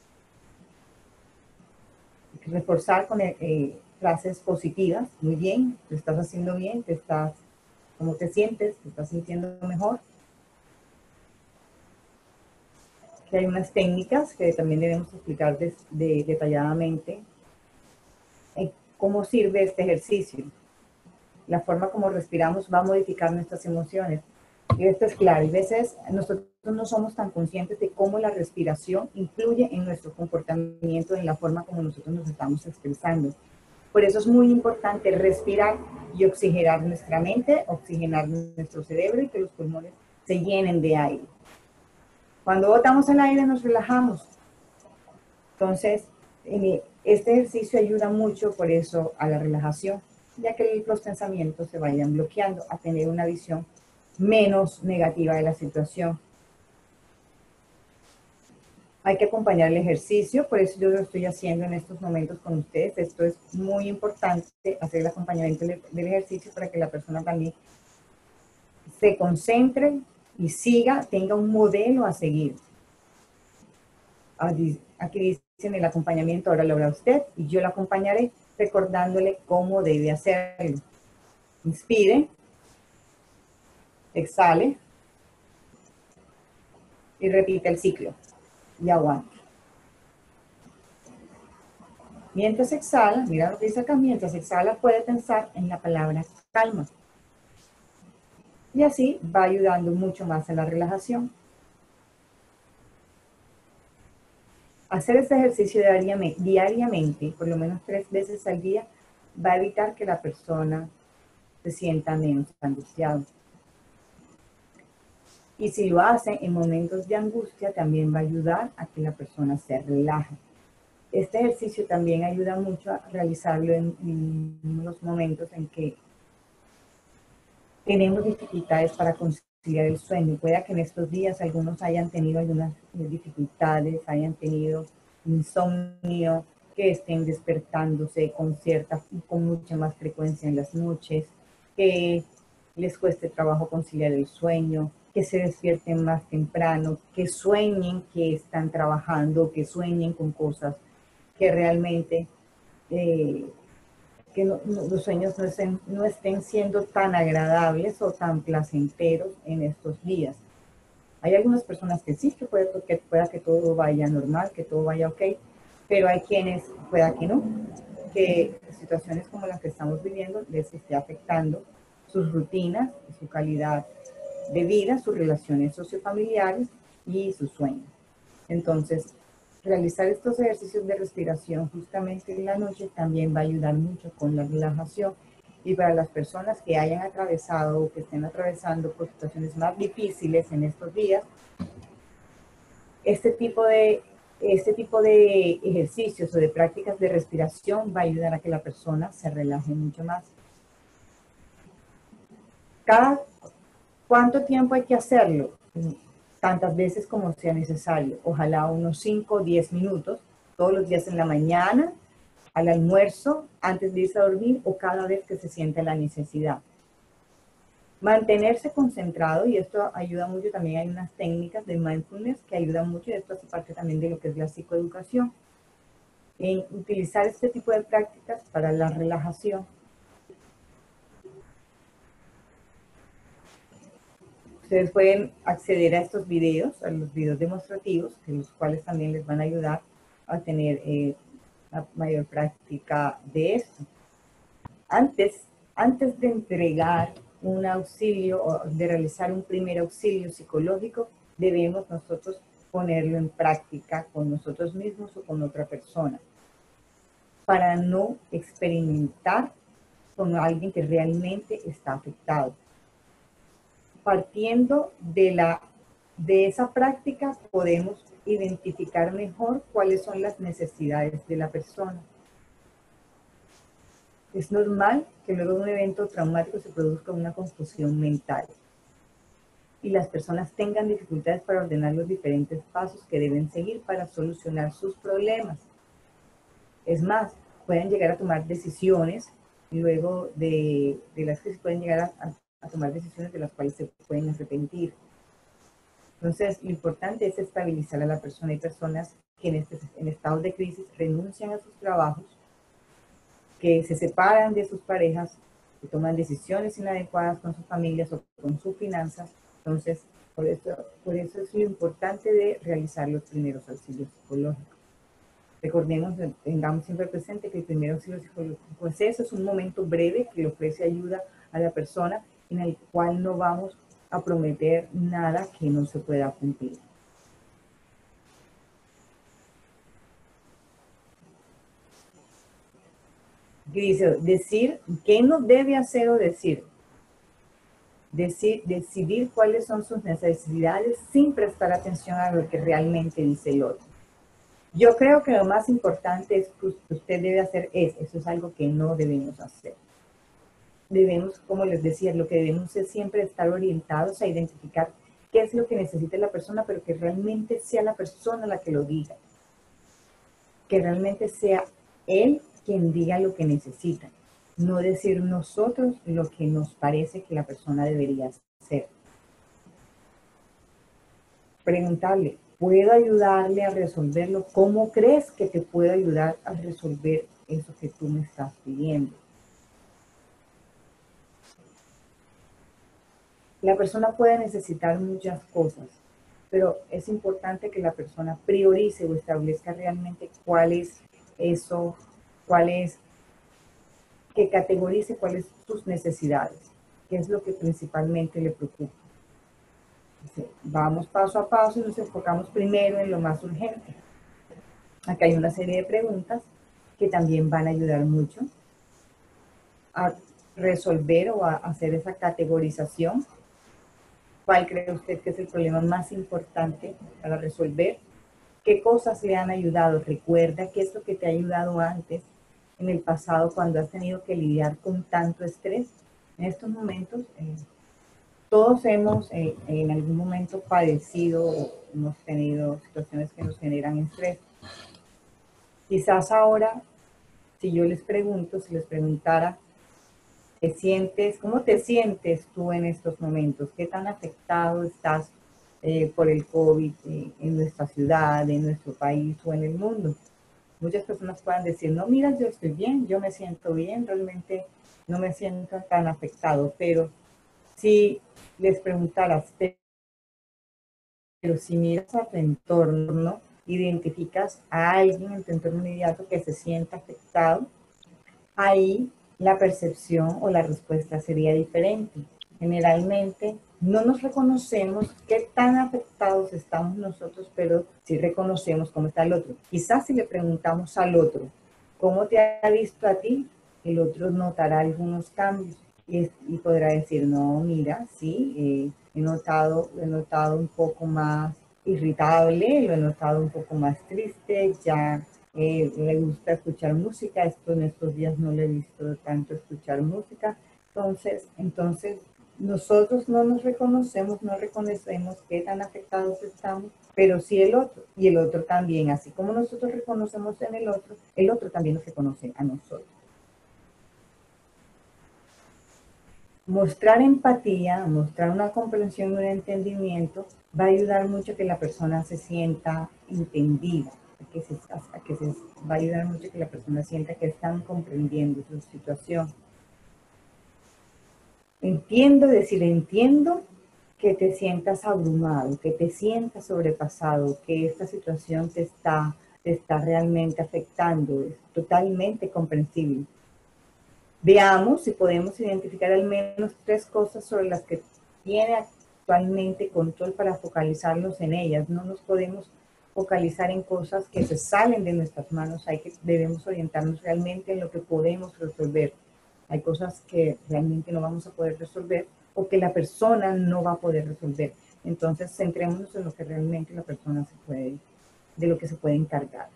Hay que reforzar con frases positivas. Muy bien, lo estás haciendo bien, ¿cómo te sientes? ¿Te estás sintiendo mejor? Que hay unas técnicas que también debemos explicar detalladamente cómo sirve este ejercicio. La forma como respiramos va a modificar nuestras emociones. Y esto es claro. A veces nosotros no somos tan conscientes de cómo la respiración influye en nuestro comportamiento, en la forma como nosotros nos estamos expresando. Por eso es muy importante respirar y oxigenar nuestra mente, oxigenar nuestro cerebro y que los pulmones se llenen de aire. Cuando botamos el aire nos relajamos. Entonces, este ejercicio ayuda mucho por eso a la relajación, ya que los pensamientos se vayan bloqueando, a tener una visión menos negativa de la situación. Hay que acompañar el ejercicio, por eso yo lo estoy haciendo en estos momentos con ustedes. Esto es muy importante, hacer el acompañamiento del ejercicio para que la persona también se concentre y siga, tenga un modelo a seguir. Aquí dicen el acompañamiento, ahora lo hará usted y yo lo acompañaré recordándole cómo debe hacerlo. Inspire, exhale y repite el ciclo y aguante. Mientras exhala, mira lo que dice acá, mientras exhala puede pensar en la palabra calma. Y así va ayudando mucho más a la relajación. Hacer este ejercicio diariamente, por lo menos 3 veces al día, va a evitar que la persona se sienta menos angustiada. Y si lo hace en momentos de angustia, también va a ayudar a que la persona se relaje. Este ejercicio también ayuda mucho a realizarlo en los momentos en que tenemos dificultades para conciliar el sueño. Puede que en estos días algunos hayan tenido algunas dificultades, hayan tenido insomnio, que estén despertándose con mucha más frecuencia en las noches, que les cueste trabajo conciliar el sueño, que se despierten más temprano, que sueñen que están trabajando, que sueñen con cosas que realmente los sueños no estén siendo tan agradables o tan placenteros en estos días. Hay algunas personas que sí, que pueda que todo vaya normal, que todo vaya ok, pero hay quienes pueda que no, que situaciones como las que estamos viviendo les esté afectando sus rutinas, su calidad de vida, sus relaciones sociofamiliares y su sueño. Entonces, realizar estos ejercicios de respiración justamente en la noche también va a ayudar mucho con la relajación. Y para las personas que hayan atravesado o que estén atravesando por situaciones más difíciles en estos días, este tipo de ejercicios o de prácticas de respiración va a ayudar a que la persona se relaje mucho más. ¿Cuánto tiempo hay que hacerlo? Tantas veces como sea necesario. Ojalá unos 5 o 10 minutos, todos los días en la mañana, al almuerzo, antes de irse a dormir o cada vez que se sienta la necesidad. Mantenerse concentrado, y esto ayuda mucho, también hay unas técnicas de mindfulness que ayudan mucho, y esto hace parte también de lo que es la psicoeducación, en utilizar este tipo de prácticas para la relajación. Ustedes pueden acceder a estos videos, a los videos demostrativos, los cuales también les van a ayudar a tener una mayor práctica de esto. Antes de entregar un auxilio o de realizar un primer auxilio psicológico, debemos nosotros ponerlo en práctica con nosotros mismos o con otra persona, para no experimentar con alguien que realmente está afectado. Partiendo de esa práctica, podemos identificar mejor cuáles son las necesidades de la persona. Es normal que luego de un evento traumático se produzca una confusión mental y las personas tengan dificultades para ordenar los diferentes pasos que deben seguir para solucionar sus problemas. Es más, pueden llegar a tomar decisiones luego de las que se pueden llegar a tomar decisiones de las cuales se pueden arrepentir. Entonces, lo importante es estabilizar a la persona. Hay personas que en estados de crisis renuncian a sus trabajos, que se separan de sus parejas, que toman decisiones inadecuadas con sus familias o con sus finanzas. Entonces, por eso es lo importante de realizar los primeros auxilios psicológicos. Recordemos, tengamos siempre presente que el primer auxilio psicológico, pues eso es un momento breve que le ofrece ayuda a la persona, en el cual no vamos a prometer nada que no se pueda cumplir. Dice, decir qué no debe hacer o decir. Decidir cuáles son sus necesidades sin prestar atención a lo que realmente dice el otro. Yo creo que lo más importante es que usted debe hacer eso es algo que no debemos hacer. Debemos, como les decía, lo que debemos es siempre estar orientados a identificar qué es lo que necesita la persona, pero que realmente sea la persona la que lo diga. Que realmente sea él quien diga lo que necesita. No decir nosotros lo que nos parece que la persona debería hacer. Preguntarle, ¿puedo ayudarle a resolverlo? ¿Cómo crees que te puedo ayudar a resolver eso que tú me estás pidiendo? La persona puede necesitar muchas cosas, pero es importante que la persona priorice o establezca realmente cuál es eso, cuál es, que categorice cuáles son sus necesidades, qué es lo que principalmente le preocupa. Vamos paso a paso y nos enfocamos primero en lo más urgente. Acá hay una serie de preguntas que también van a ayudar mucho a resolver o a hacer esa categorización. ¿Cuál cree usted que es el problema más importante para resolver? ¿Qué cosas le han ayudado? Recuerda qué es lo que te ha ayudado antes, en el pasado, cuando has tenido que lidiar con tanto estrés. En estos momentos, todos hemos en algún momento padecido o hemos tenido situaciones que nos generan estrés. Quizás ahora, si yo les pregunto, si les preguntara, ¿te sientes, cómo te sientes tú en estos momentos? ¿Qué tan afectado estás por el COVID en nuestra ciudad, en nuestro país o en el mundo? Muchas personas puedan decir, no, mira, yo estoy bien, yo me siento bien, realmente no me siento tan afectado, pero si les preguntaras, pero si miras a tu entorno, identificas a alguien en tu entorno inmediato que se sienta afectado, ahí la percepción o la respuesta sería diferente. Generalmente no nos reconocemos qué tan afectados estamos nosotros, pero sí reconocemos cómo está el otro. Quizás si le preguntamos al otro, ¿cómo te ha visto a ti? El otro notará algunos cambios y podrá decir, no, mira, sí, he notado un poco más irritable, lo he notado un poco más triste, ya le gusta escuchar música, esto en estos días no le he visto tanto escuchar música, entonces nosotros no nos reconocemos, no reconocemos qué tan afectados estamos, pero sí el otro, y el otro también, así como nosotros reconocemos en el otro también nos reconoce a nosotros. Mostrar empatía, mostrar una comprensión y un entendimiento va a ayudar mucho a que la persona se sienta entendida, va a ayudar mucho a que la persona sienta que están comprendiendo su situación. Entiendo que te sientas abrumado, que te sientas sobrepasado, que esta situación te está realmente afectando, es totalmente comprensible. Veamos si podemos identificar al menos 3 cosas sobre las que tiene actualmente control para focalizarnos en ellas. No nos podemos focalizar en cosas que se salen de nuestras manos. Debemos orientarnos realmente en lo que podemos resolver. Hay cosas que realmente no vamos a poder resolver o que la persona no va a poder resolver. Entonces, centrémonos en lo que realmente la persona de lo que se puede encargar.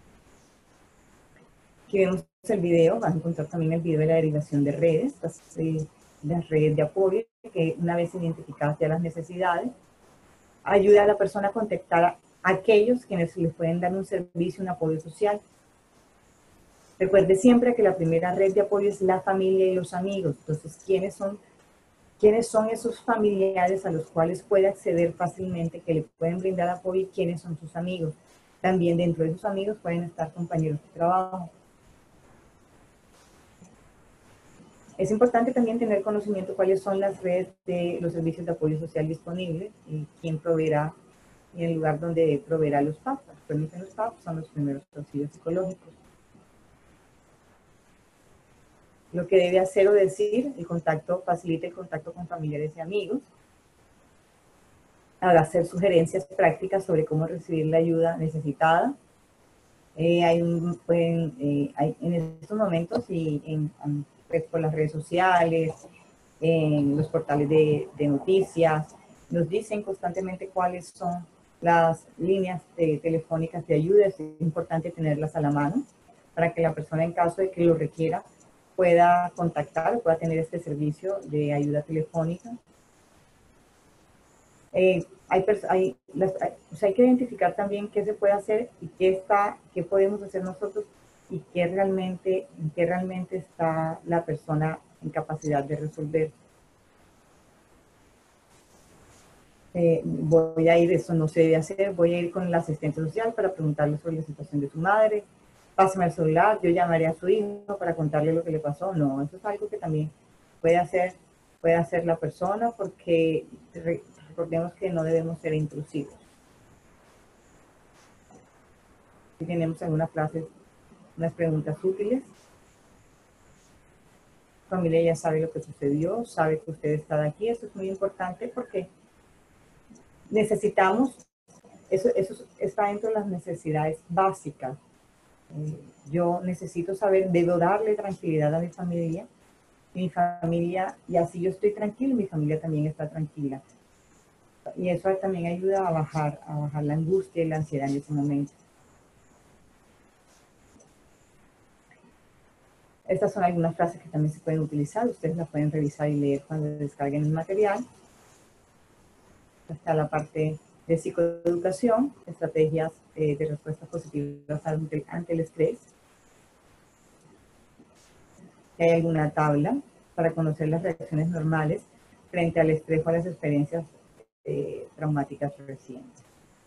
Aquí vemos el video, vas a encontrar también el video de la derivación de redes, las redes de apoyo, que una vez identificadas ya las necesidades, ayuda a la persona a contactar a aquellos quienes les pueden dar un servicio, un apoyo social. Recuerde siempre que la primera red de apoyo es la familia y los amigos. Entonces, ¿quiénes son esos familiares a los cuales puede acceder fácilmente, que le pueden brindar apoyo, y quiénes son sus amigos? También dentro de sus amigos pueden estar compañeros de trabajo. Es importante también tener conocimiento cuáles son las redes de los servicios de apoyo social disponibles y quién proveerá y el lugar donde proveerá los PAP. Permiten los PAP, son los primeros auxilios psicológicos. Lo que debe hacer o decir, facilite el contacto con familiares y amigos. Hacer sugerencias prácticas sobre cómo recibir la ayuda necesitada. En estos momentos y pues, por las redes sociales, en los portales de noticias, nos dicen constantemente cuáles son las líneas telefónicas de ayuda. Es importante tenerlas a la mano para que la persona, en caso de que lo requiera, pueda contactar, pueda tener este servicio de ayuda telefónica. Hay que identificar también qué se puede hacer y qué podemos hacer nosotros y en qué realmente está la persona en capacidad de resolver. Eso no se debe hacer, voy a ir con el asistente social para preguntarle sobre la situación de su madre, pásame el celular, yo llamaré a su hijo para contarle lo que le pasó. No, eso es algo que también puede hacer puede hacer la persona, porque recordemos que no debemos ser intrusivos. Si tenemos algunas frases, unas preguntas útiles. La familia ya sabe lo que sucedió, sabe que usted está aquí. Esto es muy importante porque necesitamos, eso está dentro de las necesidades básicas. Yo necesito saber, debo darle tranquilidad a mi familia, y así yo estoy tranquilo, mi familia también está tranquila. Y eso también ayuda a bajar la angustia y la ansiedad en ese momento. Estas son algunas frases que también se pueden utilizar. Ustedes las pueden revisar y leer cuando descarguen el material. Está la parte de psicoeducación, estrategias de respuestas positivas ante el estrés. Hay alguna tabla para conocer las reacciones normales frente al estrés o a las experiencias traumáticas recientes.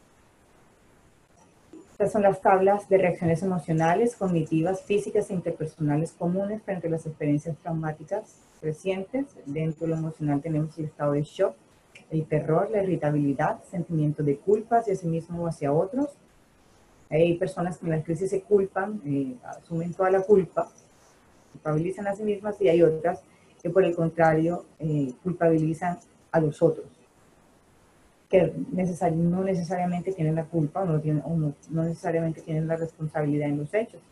Estas son las tablas de reacciones emocionales, cognitivas, físicas e interpersonales comunes frente a las experiencias traumáticas recientes. Dentro de lo emocional tenemos el estado de shock, el terror, la irritabilidad, sentimientos de culpa hacia sí mismo o hacia otros. Hay personas que en las crisis se culpan, asumen toda la culpa, culpabilizan a sí mismas, y hay otras que por el contrario culpabilizan a los otros, que no necesariamente tienen la culpa no necesariamente tienen la responsabilidad en los hechos.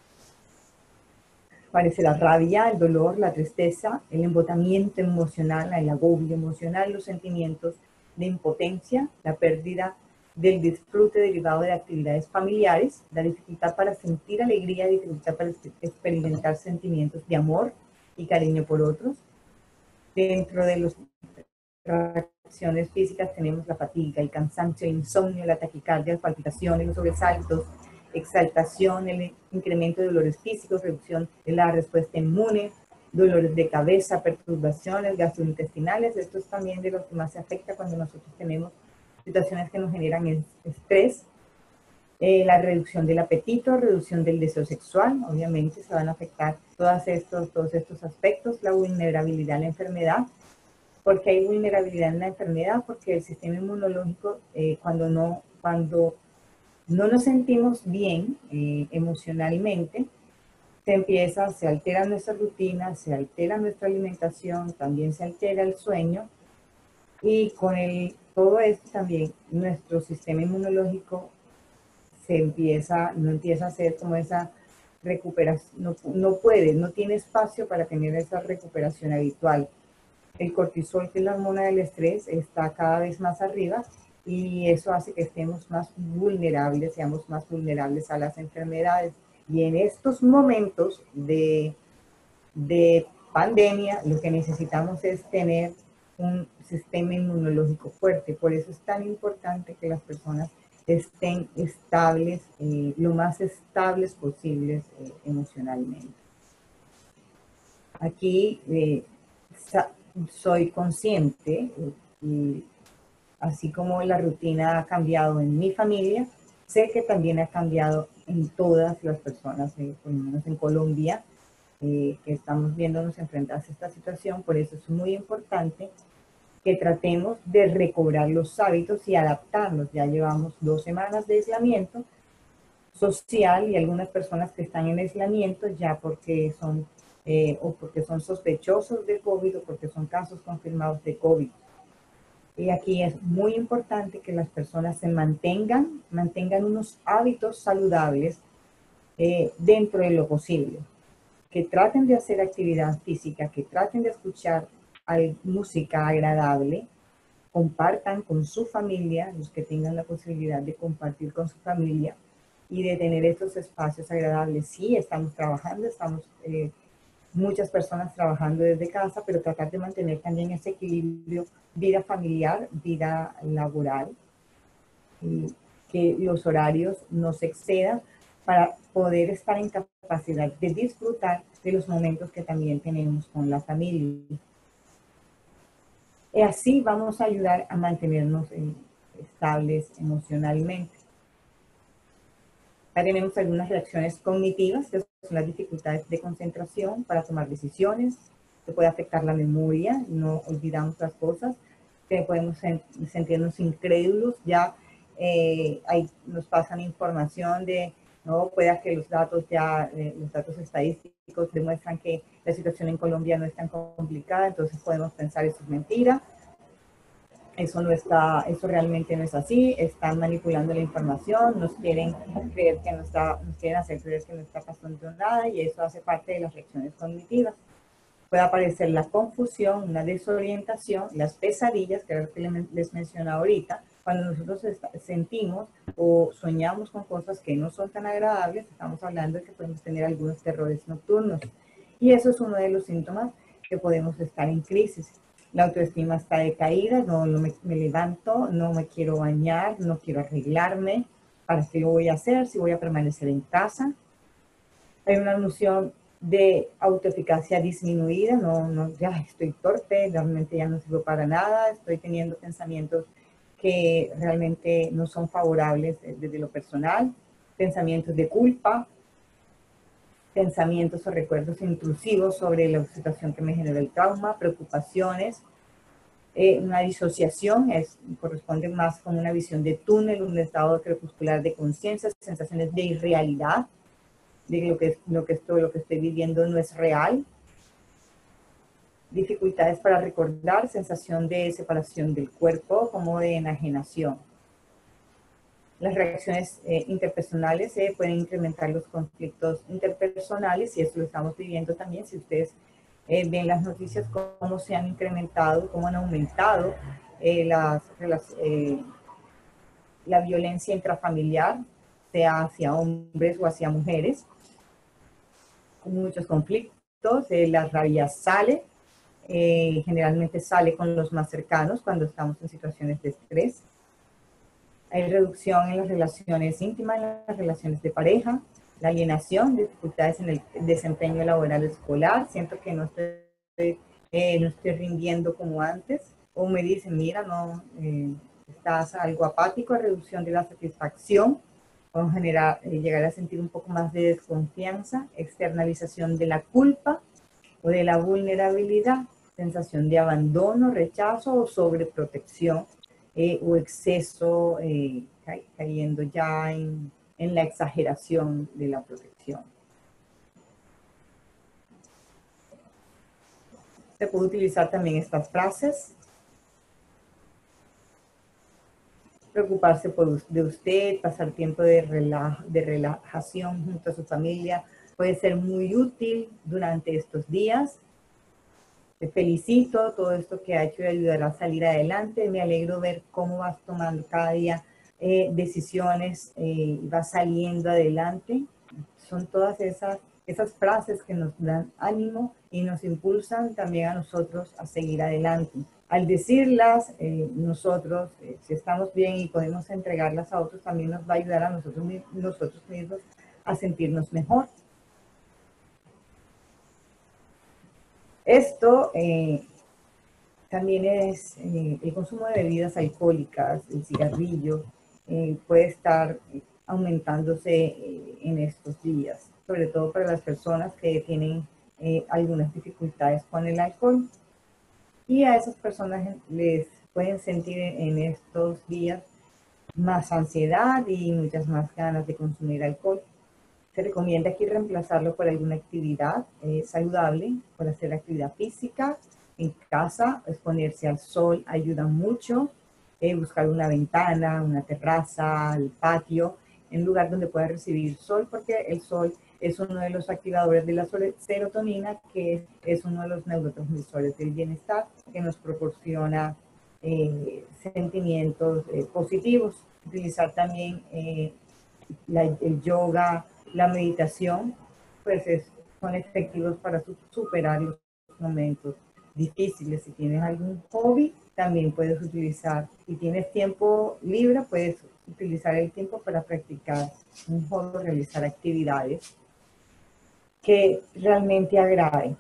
Aparece la rabia, el dolor, la tristeza, el embotamiento emocional, el agobio emocional, los sentimientos de impotencia, la pérdida del disfrute derivado de actividades familiares, la dificultad para sentir alegría, dificultad para experimentar sentimientos de amor y cariño por otros. Dentro de las reacciones físicas tenemos la fatiga, el cansancio, el insomnio, la taquicardia, las palpitaciones, los sobresaltos, exaltación, el incremento de dolores físicos, reducción de la respuesta inmune, dolores de cabeza, perturbaciones gastrointestinales. Esto es también de lo que más se afecta cuando nosotros tenemos situaciones que nos generan estrés. La reducción del apetito, reducción del deseo sexual, obviamente se van a afectar todos estos aspectos. La vulnerabilidad a la enfermedad. ¿Por qué hay vulnerabilidad en la enfermedad? Porque el sistema inmunológico, cuando no nos sentimos bien emocionalmente, se altera nuestra rutina, se altera nuestra alimentación, también se altera el sueño, y con todo esto también nuestro sistema inmunológico no empieza a hacer como esa recuperación, no tiene espacio para tener esa recuperación habitual. El cortisol, que es la hormona del estrés, está cada vez más arriba, y eso hace que estemos más vulnerables, seamos más vulnerables a las enfermedades. Y en estos momentos de pandemia, lo que necesitamos es tener un sistema inmunológico fuerte. Por eso es tan importante que las personas estén estables, lo más estables posibles emocionalmente. Aquí soy consciente, y así como la rutina ha cambiado en mi familia, sé que también ha cambiado en todas las personas, por lo menos en Colombia, que estamos viéndonos enfrentados a esta situación. Por eso es muy importante que tratemos de recobrar los hábitos y adaptarnos. Ya llevamos 2 semanas de aislamiento social, y algunas personas que están en aislamiento ya porque son sospechosos de COVID, o porque son casos confirmados de COVID. Y aquí es muy importante que las personas se mantengan unos hábitos saludables dentro de lo posible. Que traten de hacer actividad física, que traten de escuchar música agradable, compartan con su familia, los que tengan la posibilidad de compartir con su familia y de tener estos espacios agradables. Sí, estamos trabajando, muchas personas trabajando desde casa, pero tratar de mantener también ese equilibrio, vida familiar, vida laboral, y que los horarios no se excedan para poder estar en capacidad de disfrutar de los momentos que también tenemos con la familia. Y así vamos a ayudar a mantenernos estables emocionalmente. Acá tenemos algunas reacciones cognitivas, que son las dificultades de concentración para tomar decisiones, se puede afectar la memoria, no olvidamos las cosas, que podemos sentirnos incrédulos, ya nos pasan información de, no, pueda que los datos los datos estadísticos demuestran que la situación en Colombia no es tan complicada, entonces podemos pensar eso es mentira. Eso realmente no es así, están manipulando la información, nos quieren hacer creer que no está pasando nada y eso hace parte de las reacciones cognitivas. Puede aparecer la confusión, una desorientación, las pesadillas, que es lo que les mencionaba ahorita. Cuando nosotros sentimos o soñamos con cosas que no son tan agradables, estamos hablando de que podemos tener algunos terrores nocturnos. Y eso es uno de los síntomas que podemos estar en crisis. La autoestima está decaída, no me levanto, no me quiero bañar, no quiero arreglarme. ¿Para qué lo voy a hacer si voy a permanecer en casa? Hay una noción de autoeficacia disminuida, ya estoy torpe, realmente ya no sirvo para nada, estoy teniendo pensamientos que realmente no son favorables desde lo personal, pensamientos de culpa, pensamientos o recuerdos intrusivos sobre la situación que me generó el trauma, preocupaciones, una disociación, corresponde más con una visión de túnel, un estado crepuscular de conciencia, sensaciones de irrealidad, de lo que estoy viviendo no es real, dificultades para recordar, sensación de separación del cuerpo, como de enajenación. Las reacciones interpersonales pueden incrementar los conflictos interpersonales y eso lo estamos viviendo también. Si ustedes ven las noticias, cómo se han incrementado, cómo han aumentado la violencia intrafamiliar, sea hacia hombres o hacia mujeres, con muchos conflictos, la rabia sale, generalmente sale con los más cercanos cuando estamos en situaciones de estrés. Hay reducción en las relaciones íntimas, en las relaciones de pareja, la alienación, dificultades en el desempeño laboral escolar, siento que no estoy rindiendo como antes, o me dicen, mira, estás algo apático, reducción de la satisfacción, podemos llegar a sentir un poco más de desconfianza, externalización de la culpa o de la vulnerabilidad, sensación de abandono, rechazo o sobreprotección, o exceso, cayendo ya en la exageración de la protección. Se puede utilizar también estas frases. Preocuparse de usted, pasar tiempo de relajación junto a su familia puede ser muy útil durante estos días. Te felicito, todo esto que ha hecho y ayudará a salir adelante. Me alegro ver cómo vas tomando cada día decisiones y vas saliendo adelante. Son todas esas frases que nos dan ánimo y nos impulsan también a nosotros a seguir adelante. Al decirlas, nosotros, si estamos bien y podemos entregarlas a otros, también nos va a ayudar a nosotros mismos a sentirnos mejor. Esto también es el consumo de bebidas alcohólicas, el cigarrillo, puede estar aumentándose en estos días, sobre todo para las personas que tienen algunas dificultades con el alcohol. Y a esas personas les pueden sentir en estos días más ansiedad y muchas más ganas de consumir alcohol. Se recomienda aquí reemplazarlo por alguna actividad saludable, por hacer actividad física en casa, exponerse al sol ayuda mucho, buscar una ventana, una terraza, el patio, en un lugar donde pueda recibir sol, porque el sol es uno de los activadores de la serotonina, que es uno de los neurotransmisores del bienestar, que nos proporciona sentimientos positivos. Utilizar también el yoga, la meditación, pues son efectivos para superar los momentos difíciles. Si tienes algún hobby, también puedes utilizar. Si tienes tiempo libre, puedes utilizar el tiempo para practicar un hobby, realizar actividades que realmente agraden.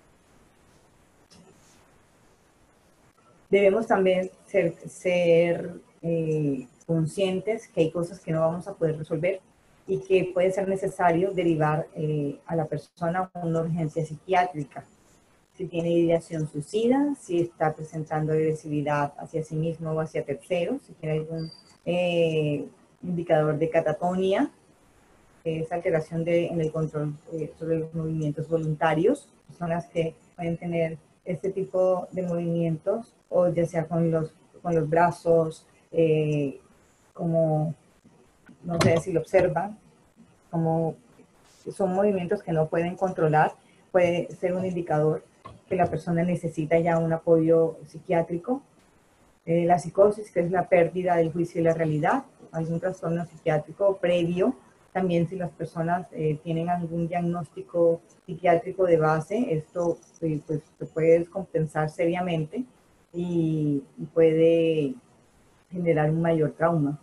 Debemos también ser conscientes que hay cosas que no vamos a poder resolver y que puede ser necesario derivar a la persona a una urgencia psiquiátrica. si tiene ideación suicida, si está presentando agresividad hacia sí mismo o hacia terceros, si tiene algún indicador de catatonia, que es alteración en el control sobre los movimientos voluntarios, personas que pueden tener este tipo de movimientos, o ya sea con los brazos, como, no sé si lo observan, como son movimientos que no pueden controlar, puede ser un indicador que la persona necesita ya un apoyo psiquiátrico. La psicosis, que es la pérdida del juicio y la realidad, algún trastorno psiquiátrico previo. También si las personas tienen algún diagnóstico psiquiátrico de base, esto pues, se puede descompensar seriamente y puede generar un mayor trauma.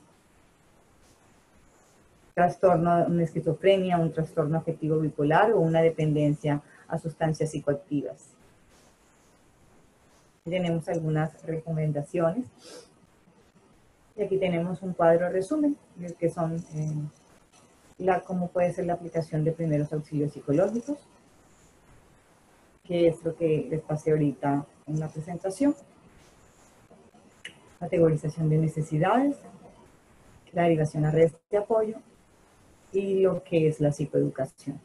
Trastorno, una esquizofrenia, un trastorno afectivo bipolar o una dependencia a sustancias psicoactivas. Tenemos algunas recomendaciones. Y aquí tenemos un cuadro resumen de que son cómo puede ser la aplicación de primeros auxilios psicológicos, que es lo que les pasé ahorita en la presentación. Categorización de necesidades, la derivación a redes de apoyo y lo que es la psicoeducación.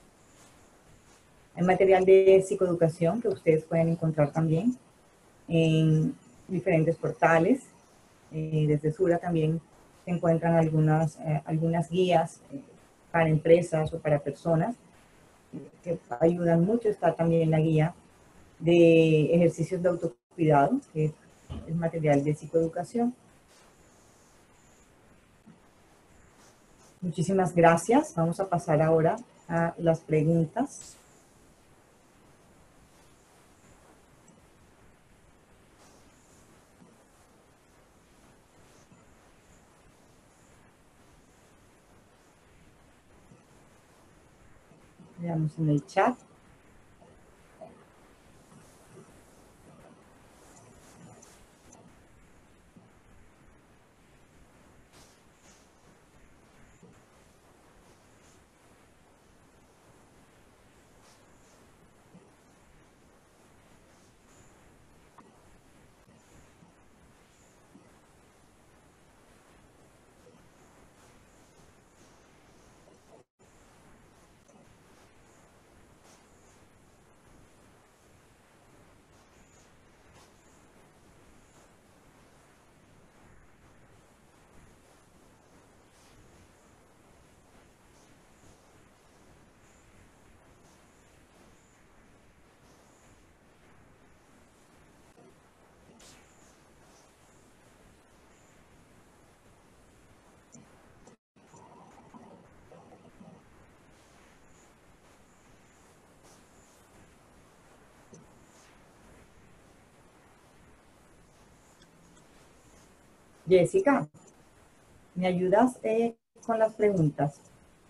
Hay material de psicoeducación que ustedes pueden encontrar también en diferentes portales. Desde Sura también se encuentran algunas guías para empresas o para personas que ayudan mucho. Está también la guía de ejercicios de autocuidado, que es material de psicoeducación. Muchísimas gracias. Vamos a pasar ahora a las preguntas. Veamos en el chat. Jessica, ¿me ayudas con las preguntas?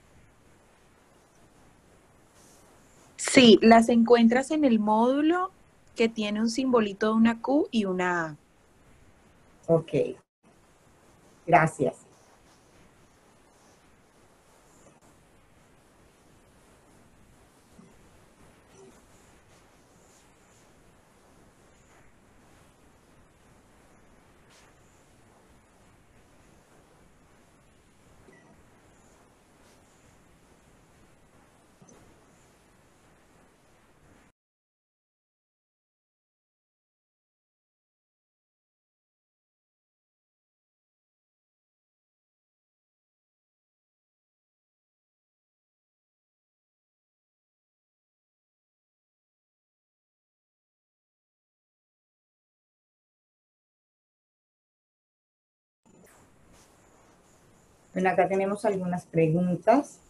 Sí, las encuentras en el módulo que tiene un simbolito de una Q y una A. Ok, gracias. Bueno, acá tenemos algunas preguntas.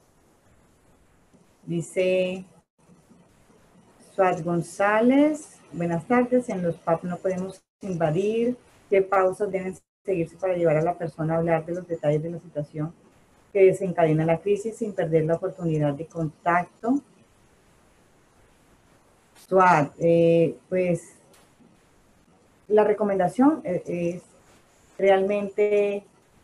Dice Suad González, buenas tardes, en los PAP no podemos invadir. ¿Qué pausas deben seguirse para llevar a la persona a hablar de los detalles de la situación que desencadena la crisis sin perder la oportunidad de contacto? Suad, pues la recomendación es realmente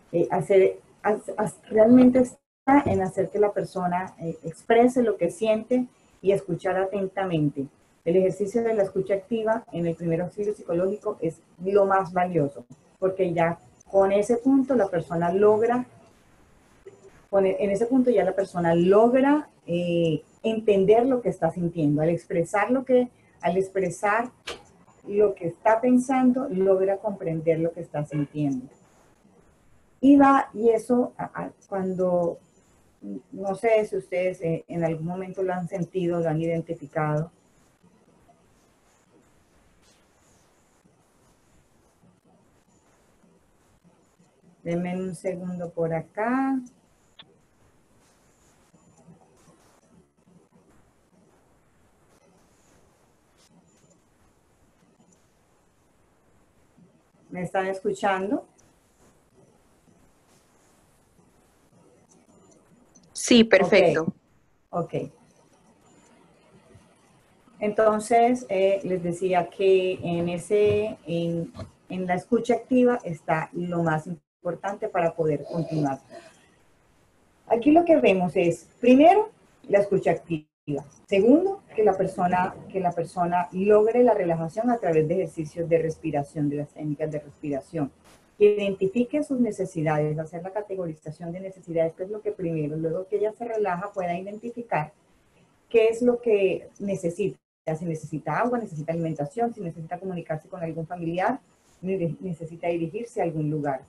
realmente está en hacer que la persona exprese lo que siente y escuchar atentamente. El ejercicio de la escucha activa en el primer auxilio psicológico es lo más valioso, porque ya con ese punto la persona logra, en ese punto ya la persona logra entender lo que está sintiendo. Al expresar lo que está pensando, logra comprender lo que está sintiendo. Y eso cuando, no sé si ustedes en algún momento lo han sentido, lo han identificado. Denme un segundo por acá. ¿Me están escuchando? Sí, perfecto. Ok. Entonces, les decía que en la escucha activa está lo más importante para poder continuar. Aquí lo que vemos es, primero, la escucha activa. Segundo, que la persona logre la relajación a través de ejercicios de respiración, de las técnicas de respiración. Que identifique sus necesidades, hacer la categorización de necesidades, que es lo que primero, luego que ella se relaja, pueda identificar qué es lo que necesita. Si necesita agua, necesita alimentación, si necesita comunicarse con algún familiar, necesita dirigirse a algún lugar.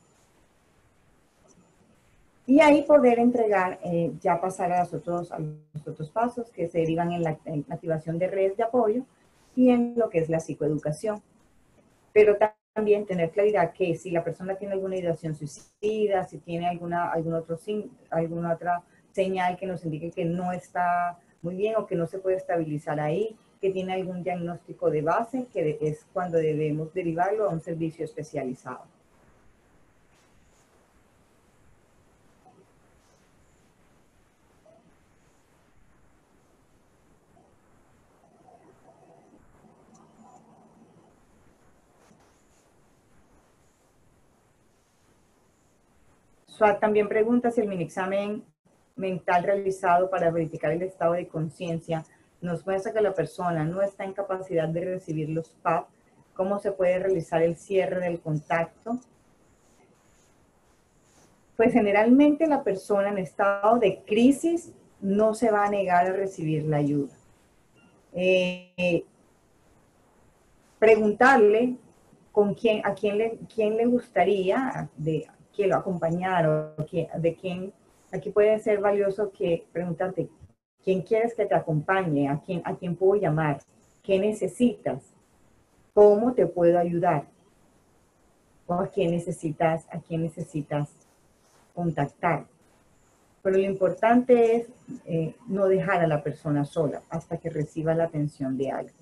Y ahí poder entregar, ya pasar a los otros pasos que se derivan en la activación de redes de apoyo y en lo que es la psicoeducación. Pero también tener claridad que si la persona tiene alguna ideación suicida, si tiene alguna otra señal que nos indique que no está muy bien o que no se puede estabilizar ahí, que tiene algún diagnóstico de base, que es cuando debemos derivarlo a un servicio especializado. Suat también pregunta si el mini examen mental realizado para verificar el estado de conciencia nos muestra que la persona no está en capacidad de recibir los PAP. ¿Cómo se puede realizar el cierre del contacto? Pues generalmente la persona en estado de crisis no se va a negar a recibir la ayuda. Preguntarle a quién le gustaría que lo acompañara, aquí puede ser valioso que preguntarte, ¿quién quieres que te acompañe? ¿A quién puedo llamar? ¿Qué necesitas? ¿Cómo te puedo ayudar? ¿O a quién necesitas contactar? Pero lo importante es no dejar a la persona sola hasta que reciba la atención de alguien.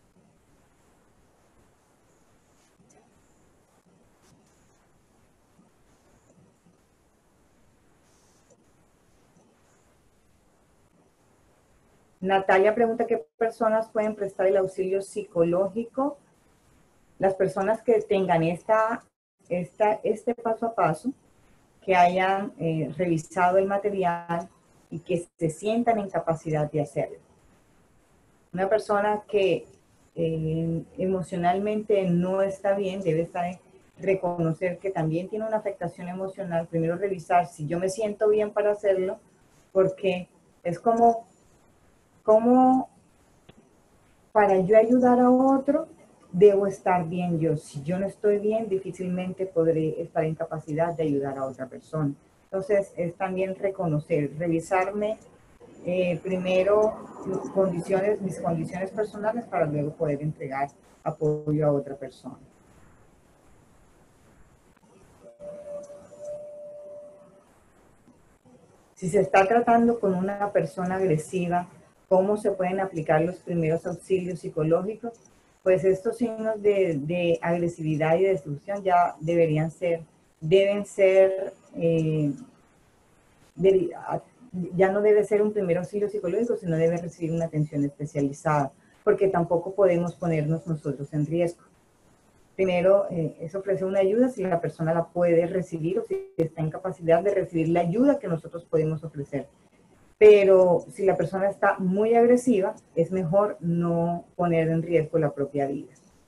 Natalia pregunta qué personas pueden prestar el auxilio psicológico. Las personas que tengan este paso a paso, que hayan revisado el material y que se sientan en capacidad de hacerlo. Una persona que emocionalmente no está bien debe reconocer que también tiene una afectación emocional. Primero revisar si yo me siento bien para hacerlo, porque es como para yo ayudar a otro, debo estar bien yo. Si yo no estoy bien, difícilmente podré estar en capacidad de ayudar a otra persona. Entonces, es también reconocer, revisarme primero mis condiciones personales para luego poder entregar apoyo a otra persona. Si se está tratando con una persona agresiva, ¿cómo se pueden aplicar los primeros auxilios psicológicos? Pues estos signos de agresividad y de destrucción ya ya no debe ser un primer auxilio psicológico, sino debe recibir una atención especializada, porque tampoco podemos ponernos nosotros en riesgo. Primero, es ofrecer una ayuda si la persona la puede recibir o si está en capacidad de recibir la ayuda que nosotros podemos ofrecer. pero si la persona está muy agresiva, es mejor no poner en riesgo la propia vida.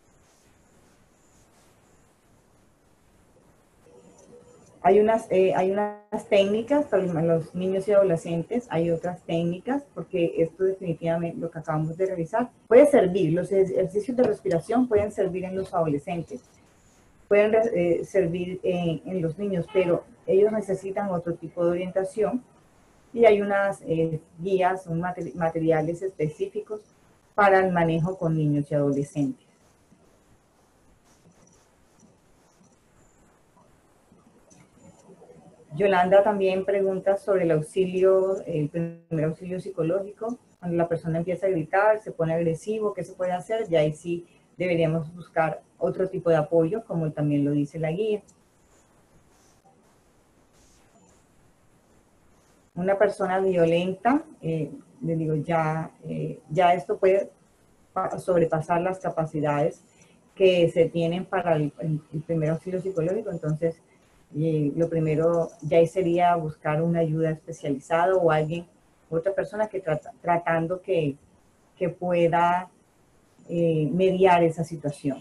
Hay unas técnicas para los niños y adolescentes, hay otras técnicas, porque esto definitivamente, lo que acabamos de revisar, puede servir, los ejercicios de respiración pueden servir en los adolescentes, pueden servir en los niños, pero ellos necesitan otro tipo de orientación y hay unas guías, materiales específicos para el manejo con niños y adolescentes. Yolanda también pregunta sobre el primer auxilio psicológico. Cuando la persona empieza a gritar, se pone agresivo, ¿qué se puede hacer? Y ahí sí deberíamos buscar otro tipo de apoyo, como también lo dice la guía. Una persona violenta, le digo, ya esto puede sobrepasar las capacidades que se tienen para el primer auxilio psicológico, entonces lo primero ya ahí sería buscar una ayuda especializada o otra persona que tratando que pueda mediar esa situación.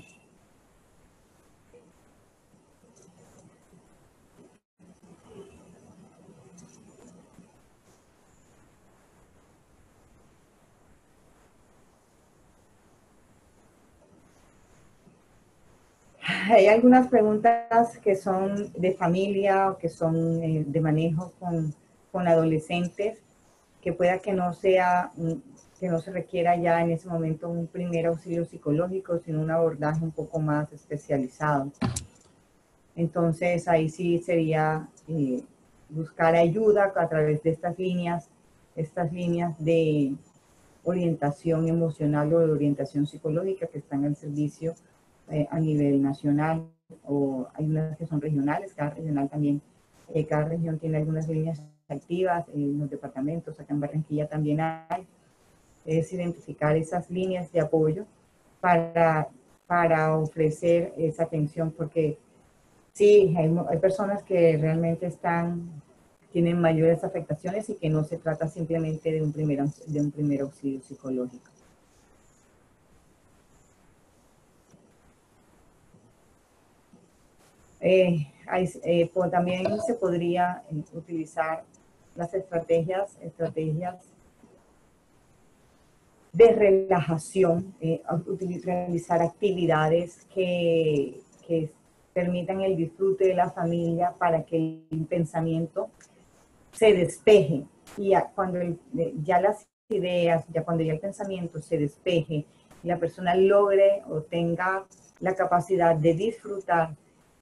Hay algunas preguntas que son de familia o que son de manejo con adolescentes, que pueda que no se requiera ya en ese momento un primer auxilio psicológico, sino un abordaje un poco más especializado. Entonces ahí sí sería buscar ayuda a través de estas líneas de orientación emocional o de orientación psicológica que están al servicio a nivel nacional, o hay unas que son regionales, cada regional también, cada región tiene algunas líneas activas, en los departamentos, acá en Barranquilla también hay, es identificar esas líneas de apoyo para ofrecer esa atención, porque sí, hay personas que realmente tienen mayores afectaciones y que no se trata simplemente de un primer auxilio psicológico. También se podría utilizar las estrategias de relajación, realizar actividades que permitan el disfrute de la familia para que el pensamiento se despeje. Y cuando ya las ideas, cuando ya el pensamiento se despeje, y la persona logre o tenga la capacidad de disfrutar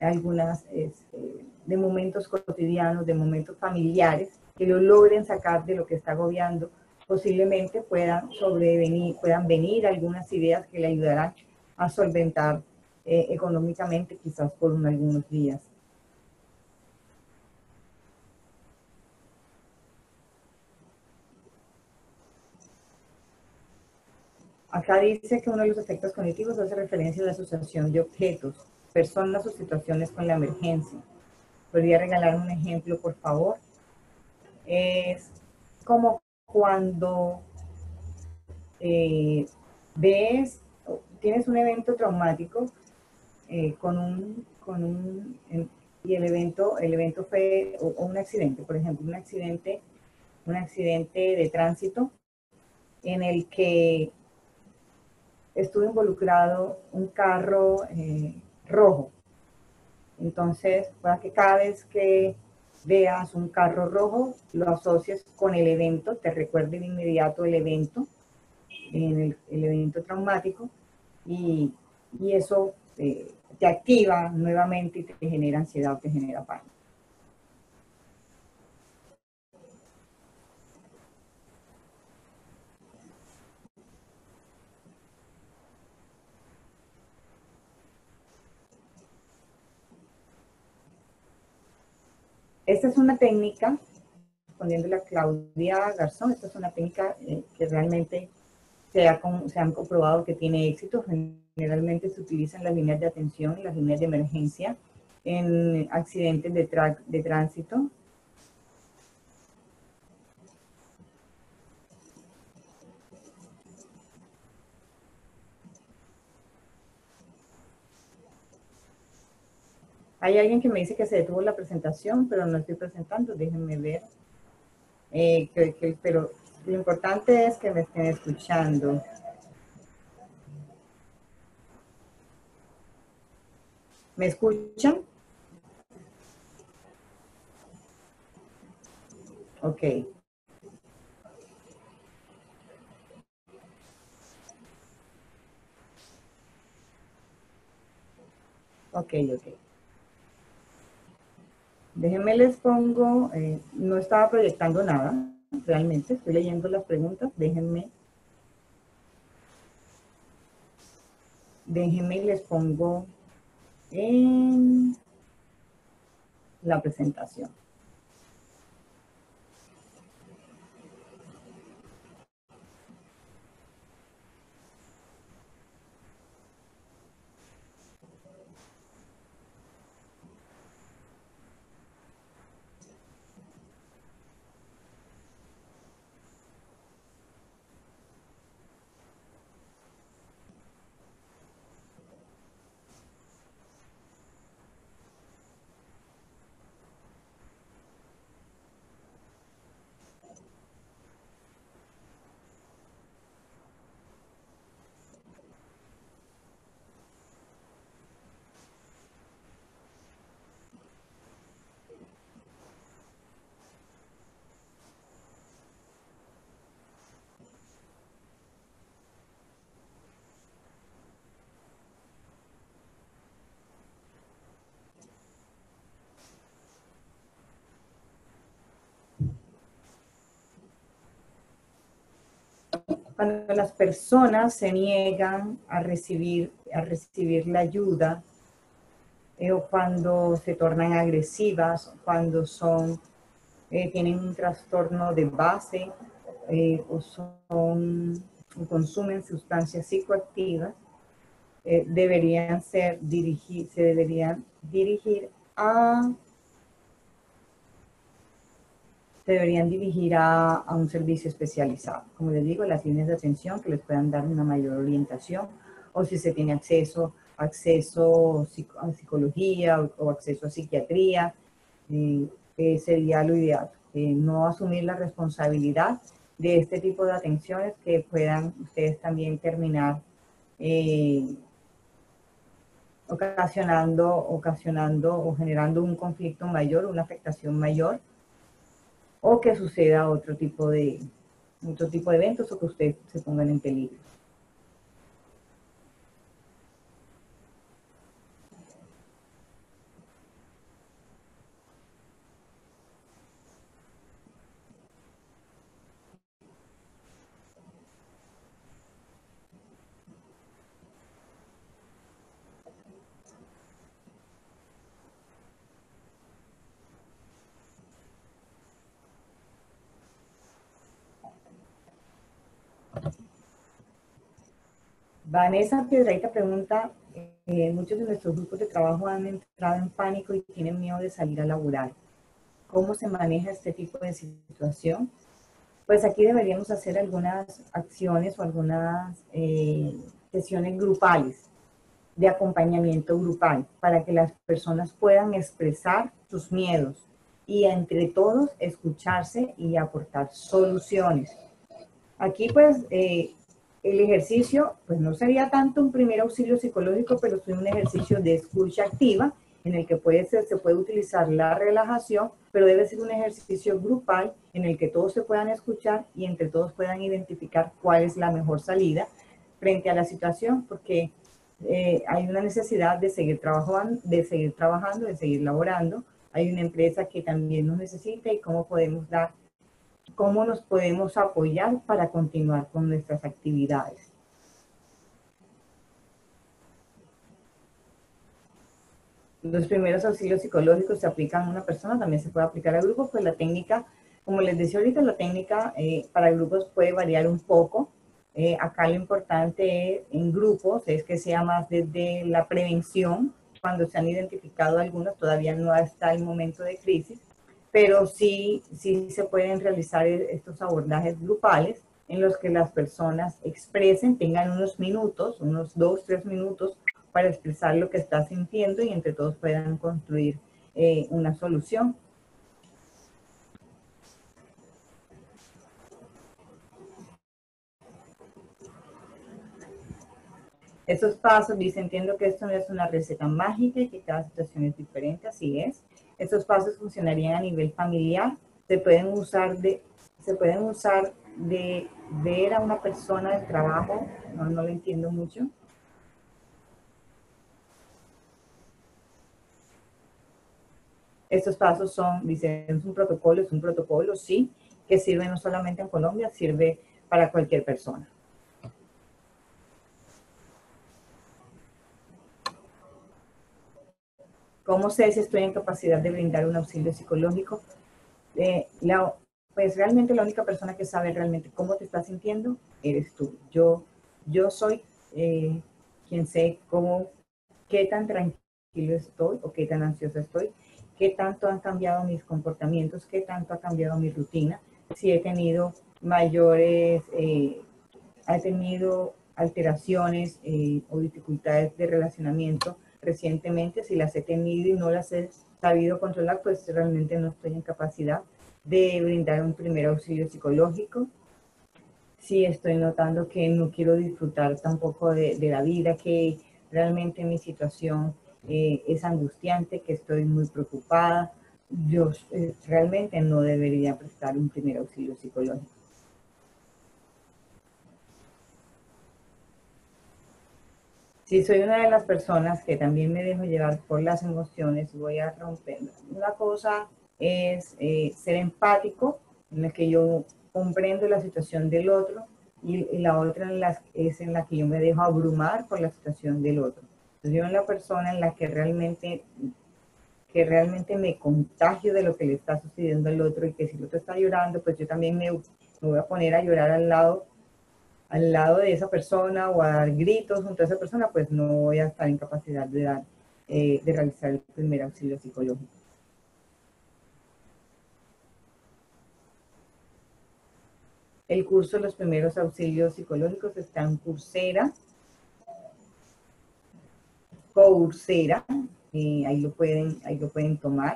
de momentos cotidianos, de momentos familiares, que lo logren sacar de lo que está agobiando, posiblemente puedan venir algunas ideas que le ayudarán a solventar económicamente, quizás por algunos días. Acá dice que uno de los efectos cognitivos hace referencia a la asociación de objetos, personas o situaciones con la emergencia. ¿Podría regalarme un ejemplo, por favor? Es como cuando tienes un evento traumático y el evento fue un accidente, por ejemplo, un accidente de tránsito en el que estuvo involucrado un carro rojo. Entonces, para que cada vez que veas un carro rojo, lo asocies con el evento, te recuerde de inmediato el evento, el evento traumático, y eso te activa nuevamente y te genera ansiedad, te genera pánico. Esta es una técnica, respondiéndole a Claudia Garzón, esta es una técnica que realmente se han comprobado que tiene éxito. Generalmente se utilizan las líneas de atención, las líneas de emergencia en accidentes de tránsito. Hay alguien que me dice que se detuvo la presentación, pero no estoy presentando, déjenme ver. Pero lo importante es que me estén escuchando. ¿Me escuchan? Ok. Ok. Déjenme les pongo, no estaba proyectando nada, realmente, estoy leyendo las preguntas, déjenme les pongo en la presentación. Cuando las personas se niegan a recibir la ayuda, o cuando se tornan agresivas, cuando tienen un trastorno de base, o consumen sustancias psicoactivas, se deberían dirigir a un servicio especializado. Como les digo, las líneas de atención que les puedan dar una mayor orientación, o si se tiene acceso a psicología o acceso a psiquiatría, sería lo ideal. No asumir la responsabilidad de este tipo de atenciones que puedan ustedes también terminar ocasionando o generando un conflicto mayor, una afectación mayor, o que suceda otro tipo de eventos o que ustedes se pongan en peligro. Vanessa Piedrahita pregunta, muchos de nuestros grupos de trabajo han entrado en pánico y tienen miedo de salir a laburar. ¿Cómo se maneja este tipo de situación? Pues aquí deberíamos hacer algunas acciones o algunas sesiones grupales de acompañamiento grupal para que las personas puedan expresar sus miedos y entre todos escucharse y aportar soluciones. Aquí pues el ejercicio pues no sería tanto un primer auxilio psicológico, pero sí un ejercicio de escucha activa en el que se puede utilizar la relajación, pero debe ser un ejercicio grupal en el que todos se puedan escuchar y entre todos puedan identificar cuál es la mejor salida frente a la situación, porque hay una necesidad de seguir trabajando, de seguir laborando. Hay una empresa que también nos necesita y cómo nos podemos apoyar para continuar con nuestras actividades. Los primeros auxilios psicológicos se aplican a una persona, también se puede aplicar a grupos, pues la técnica, como les decía ahorita, la técnica para grupos puede variar un poco. Acá lo importante en grupos es que sea más desde la prevención, cuando se han identificado algunos, todavía no está el momento de crisis, pero sí se pueden realizar estos abordajes grupales en los que las personas expresen, tengan unos minutos, unos 2, 3 minutos, para expresar lo que está sintiendo y entre todos puedan construir una solución. Esos pasos, dice, entiendo que esto no es una receta mágica y que cada situación es diferente, así es. Estos pasos funcionarían a nivel familiar, se pueden usar de ver a una persona del trabajo, no lo entiendo mucho. Estos pasos son, dice, es un protocolo, sí, que sirve no solamente en Colombia, sirve para cualquier persona. ¿Cómo sé si estoy en capacidad de brindar un auxilio psicológico? Pues realmente la única persona que sabe realmente cómo te estás sintiendo eres tú. Yo soy quien sé qué tan tranquilo estoy o qué tan ansiosa estoy, qué tanto han cambiado mis comportamientos, qué tanto ha cambiado mi rutina, si he tenido alteraciones o dificultades de relacionamiento recientemente. Si las he tenido y no las he sabido controlar, pues realmente no estoy en capacidad de brindar un primer auxilio psicológico. Si estoy notando que no quiero disfrutar tampoco de la vida, que realmente mi situación es angustiante, que estoy muy preocupada, yo realmente no debería prestar un primer auxilio psicológico. Si soy una de las personas que también me dejo llevar por las emociones, voy a romper. Una cosa es ser empático, en la que yo comprendo la situación del otro, y la otra es en la que yo me dejo abrumar por la situación del otro. Entonces, yo soy la persona en la que realmente me contagio de lo que le está sucediendo al otro, y que si el otro está llorando, pues yo también me voy a poner a llorar al lado de esa persona o a dar gritos junto a esa persona, pues no voy a estar en capacidad de realizar el primer auxilio psicológico. El curso de los primeros auxilios psicológicos está en Coursera, ahí lo pueden tomar.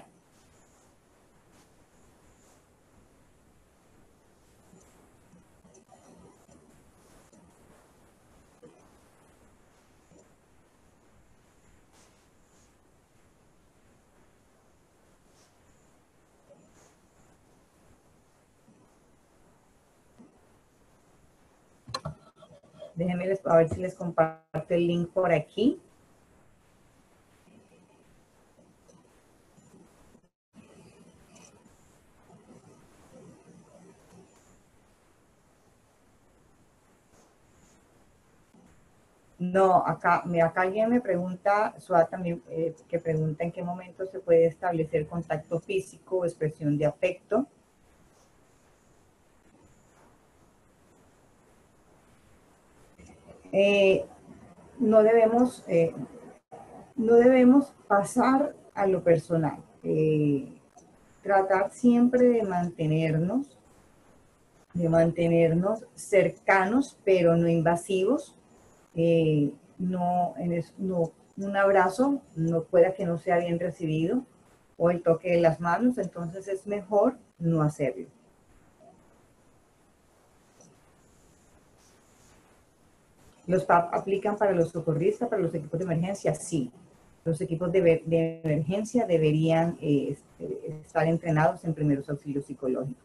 Déjenme a ver si les comparto el link por aquí. No, acá alguien me pregunta, Suat también, que pregunta en qué momento se puede establecer contacto físico o expresión de afecto. No debemos pasar a lo personal. Tratar siempre de mantenernos cercanos, pero no invasivos. Un abrazo no pueda que no sea bien recibido, o el toque de las manos, entonces es mejor no hacerlo. ¿Los PAP aplican para los socorristas, para los equipos de emergencia? Sí. Los equipos de emergencia deberían estar entrenados en primeros auxilios psicológicos.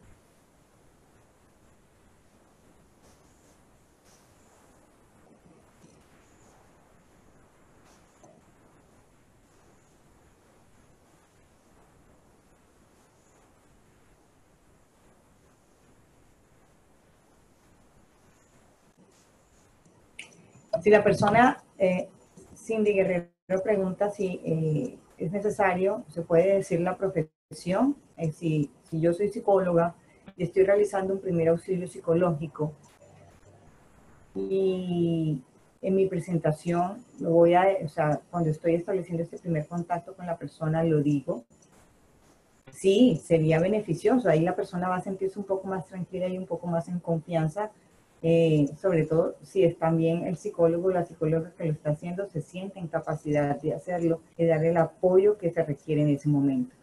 Si la persona, Cindy Guerrero, pregunta si es necesario, se puede decir la profesión. Si yo soy psicóloga y estoy realizando un primer auxilio psicológico, y en mi presentación cuando estoy estableciendo este primer contacto con la persona, lo digo, sí, sería beneficioso. Ahí la persona va a sentirse un poco más tranquila y un poco más en confianza sobre todo si es también el psicólogo o la psicóloga que lo está haciendo, se siente en capacidad de hacerlo y darle el apoyo que se requiere en ese momento.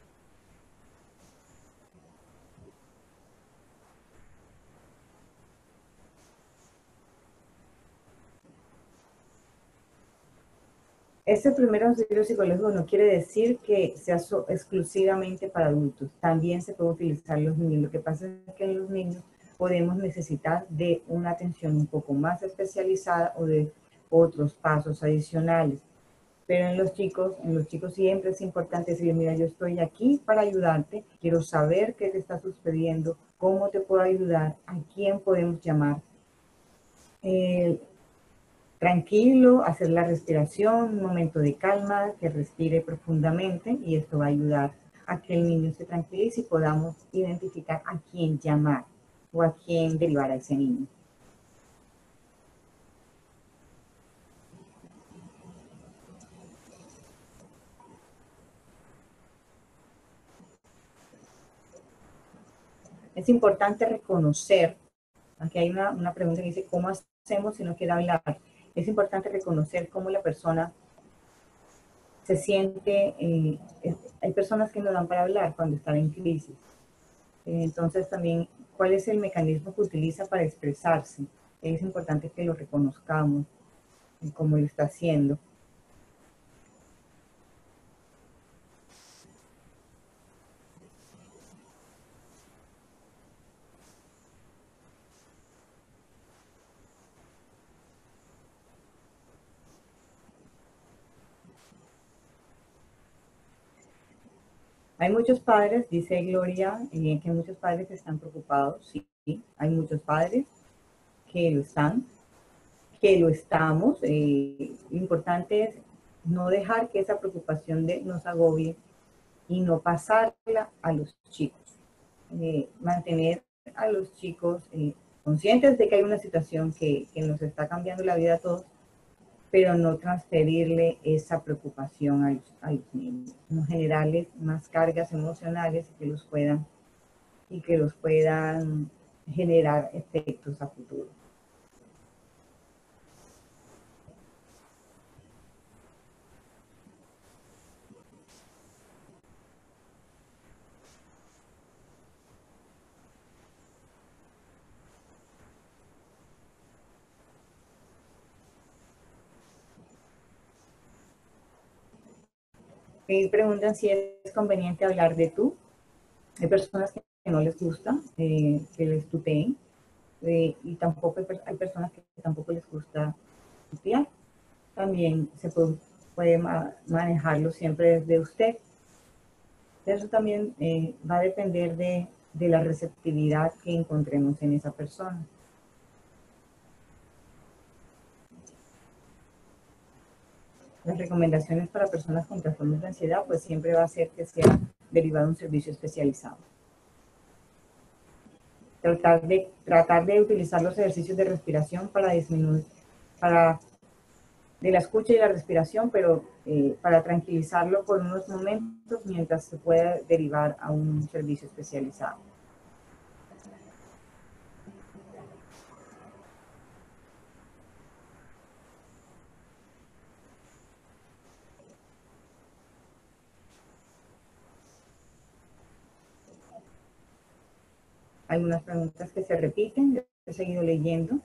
Este primer auxilio psicológico no quiere decir que sea exclusivamente para adultos. También se puede utilizar en los niños. Lo que pasa es que en los niños podemos necesitar de una atención un poco más especializada o de otros pasos adicionales. Pero en los chicos siempre es importante decir, mira, yo estoy aquí para ayudarte, quiero saber qué te está sucediendo, cómo te puedo ayudar, a quién podemos llamar. Tranquilo, hacer la respiración, un momento de calma, que respire profundamente y esto va a ayudar a que el niño se tranquilice y podamos identificar a quién llamar o a quién derivar a ese niño. Es importante reconocer, aquí hay una pregunta que dice, ¿cómo hacemos si no quiere hablar? Es importante reconocer cómo la persona se siente, hay personas que no dan para hablar cuando están en crisis. Entonces también, ¿cuál es el mecanismo que utiliza para expresarse? Es importante que lo reconozcamos, cómo lo está haciendo. Hay muchos padres, dice Gloria, que muchos padres están preocupados. Sí, hay muchos padres que lo están, que lo estamos. Lo importante es no dejar que esa preocupación nos agobie y no pasarla a los chicos. Mantener a los chicos conscientes de que hay una situación que nos está cambiando la vida a todos, pero no transferirle esa preocupación a los niños, no generarles más cargas emocionales que los puedan generar efectos a futuro. Me preguntan si es conveniente hablar de tú. Hay personas que no les gusta que les tuteen y tampoco hay personas que tampoco les gusta tutear. También se puede manejarlo siempre desde usted. Eso también va a depender de la receptividad que encontremos en esa persona. Las recomendaciones para personas con trastornos de ansiedad, pues siempre va a ser que sea derivado de un servicio especializado. Tratar de utilizar los ejercicios de respiración para disminuir, de la escucha y la respiración, pero para tranquilizarlo por unos momentos mientras se pueda derivar a un servicio especializado. Hay unas preguntas que se repiten, he seguido leyendo.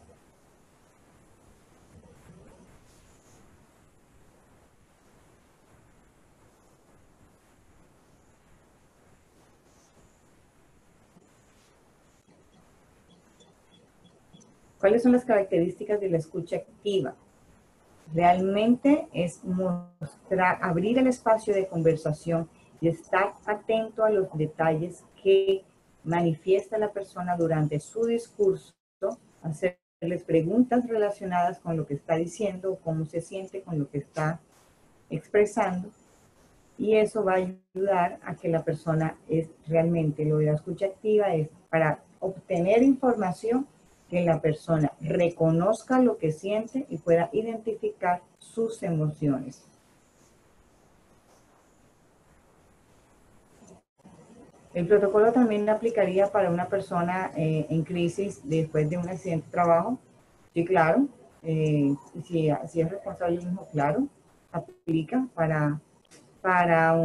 ¿Cuáles son las características de la escucha activa? Realmente es abrir el espacio de conversación y estar atento a los detalles que manifiesta la persona durante su discurso, hacerles preguntas relacionadas con lo que está diciendo o cómo se siente con lo que está expresando, y eso va a ayudar a que la persona realmente, lo de la escucha activa es para obtener información, que la persona reconozca lo que siente y pueda identificar sus emociones. El protocolo también aplicaría para una persona en crisis después de un accidente de trabajo. Sí, claro. Si es responsable mismo, claro, aplica para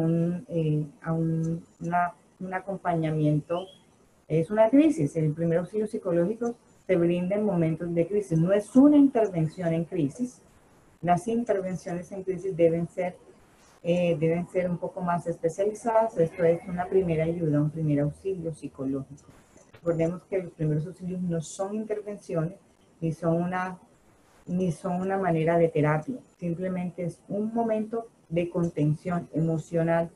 un acompañamiento. Es una crisis. El primer auxilio psicológico se brinda en momentos de crisis. No es una intervención en crisis. Las intervenciones en crisis deben ser un poco más especializadas. Esto es una primera ayuda, un primer auxilio psicológico. Recordemos que los primeros auxilios no son intervenciones ni son una manera de terapia. Simplemente es un momento de contención emocional.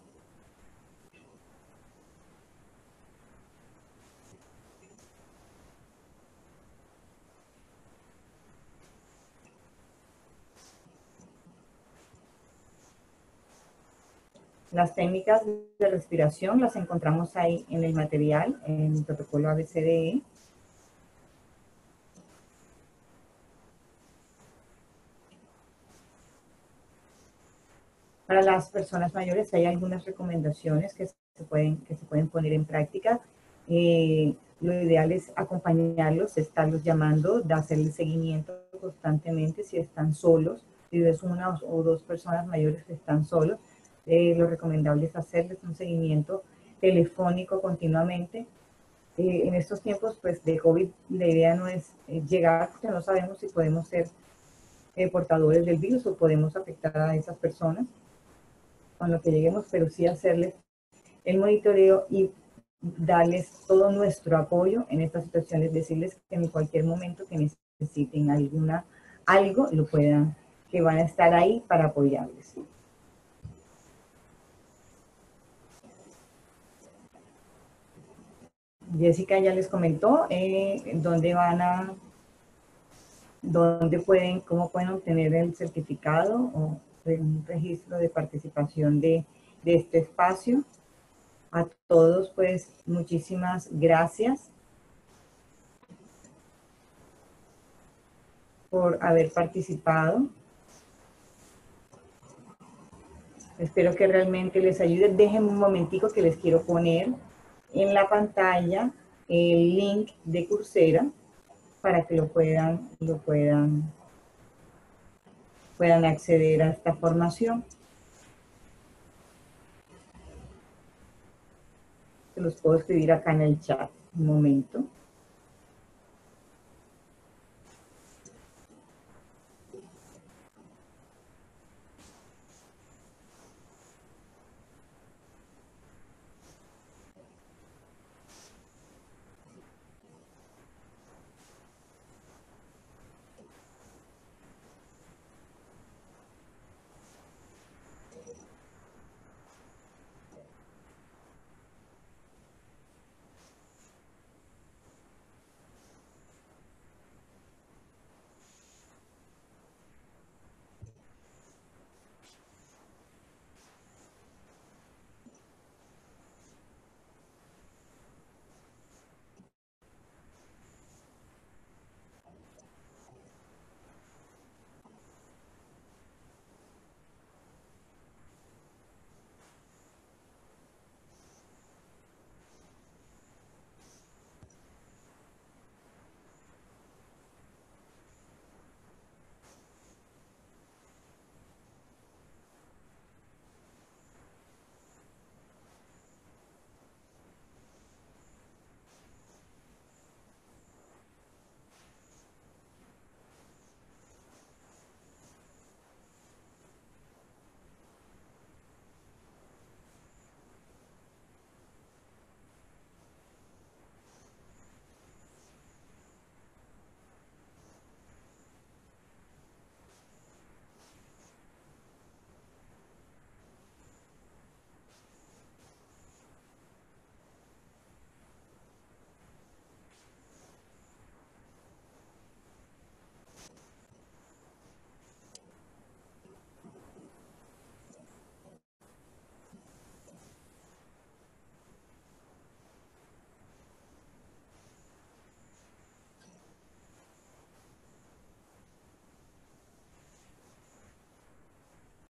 Las técnicas de respiración las encontramos ahí en el material, en el protocolo ABCDE. Para las personas mayores hay algunas recomendaciones que se pueden poner en práctica. Lo ideal es acompañarlos, estarlos llamando, hacerles seguimiento constantemente si están solos, si es una o dos personas mayores que están solos. Lo recomendable es hacerles un seguimiento telefónico continuamente. En estos tiempos pues, de COVID, la idea no es llegar, porque no sabemos si podemos ser portadores del virus o podemos afectar a esas personas con lo que lleguemos, pero sí hacerles el monitoreo y darles todo nuestro apoyo en estas situaciones, decirles que en cualquier momento que necesiten algo, lo puedan, que van a estar ahí para apoyarles. Jessica ya les comentó cómo pueden obtener el certificado o un registro de participación de este espacio. A todos, pues, muchísimas gracias por haber participado. Espero que realmente les ayude. Déjenme un momentico que les quiero poner en la pantalla el link de Coursera para que puedan acceder a esta formación. Se los puedo escribir acá en el chat. Un momento.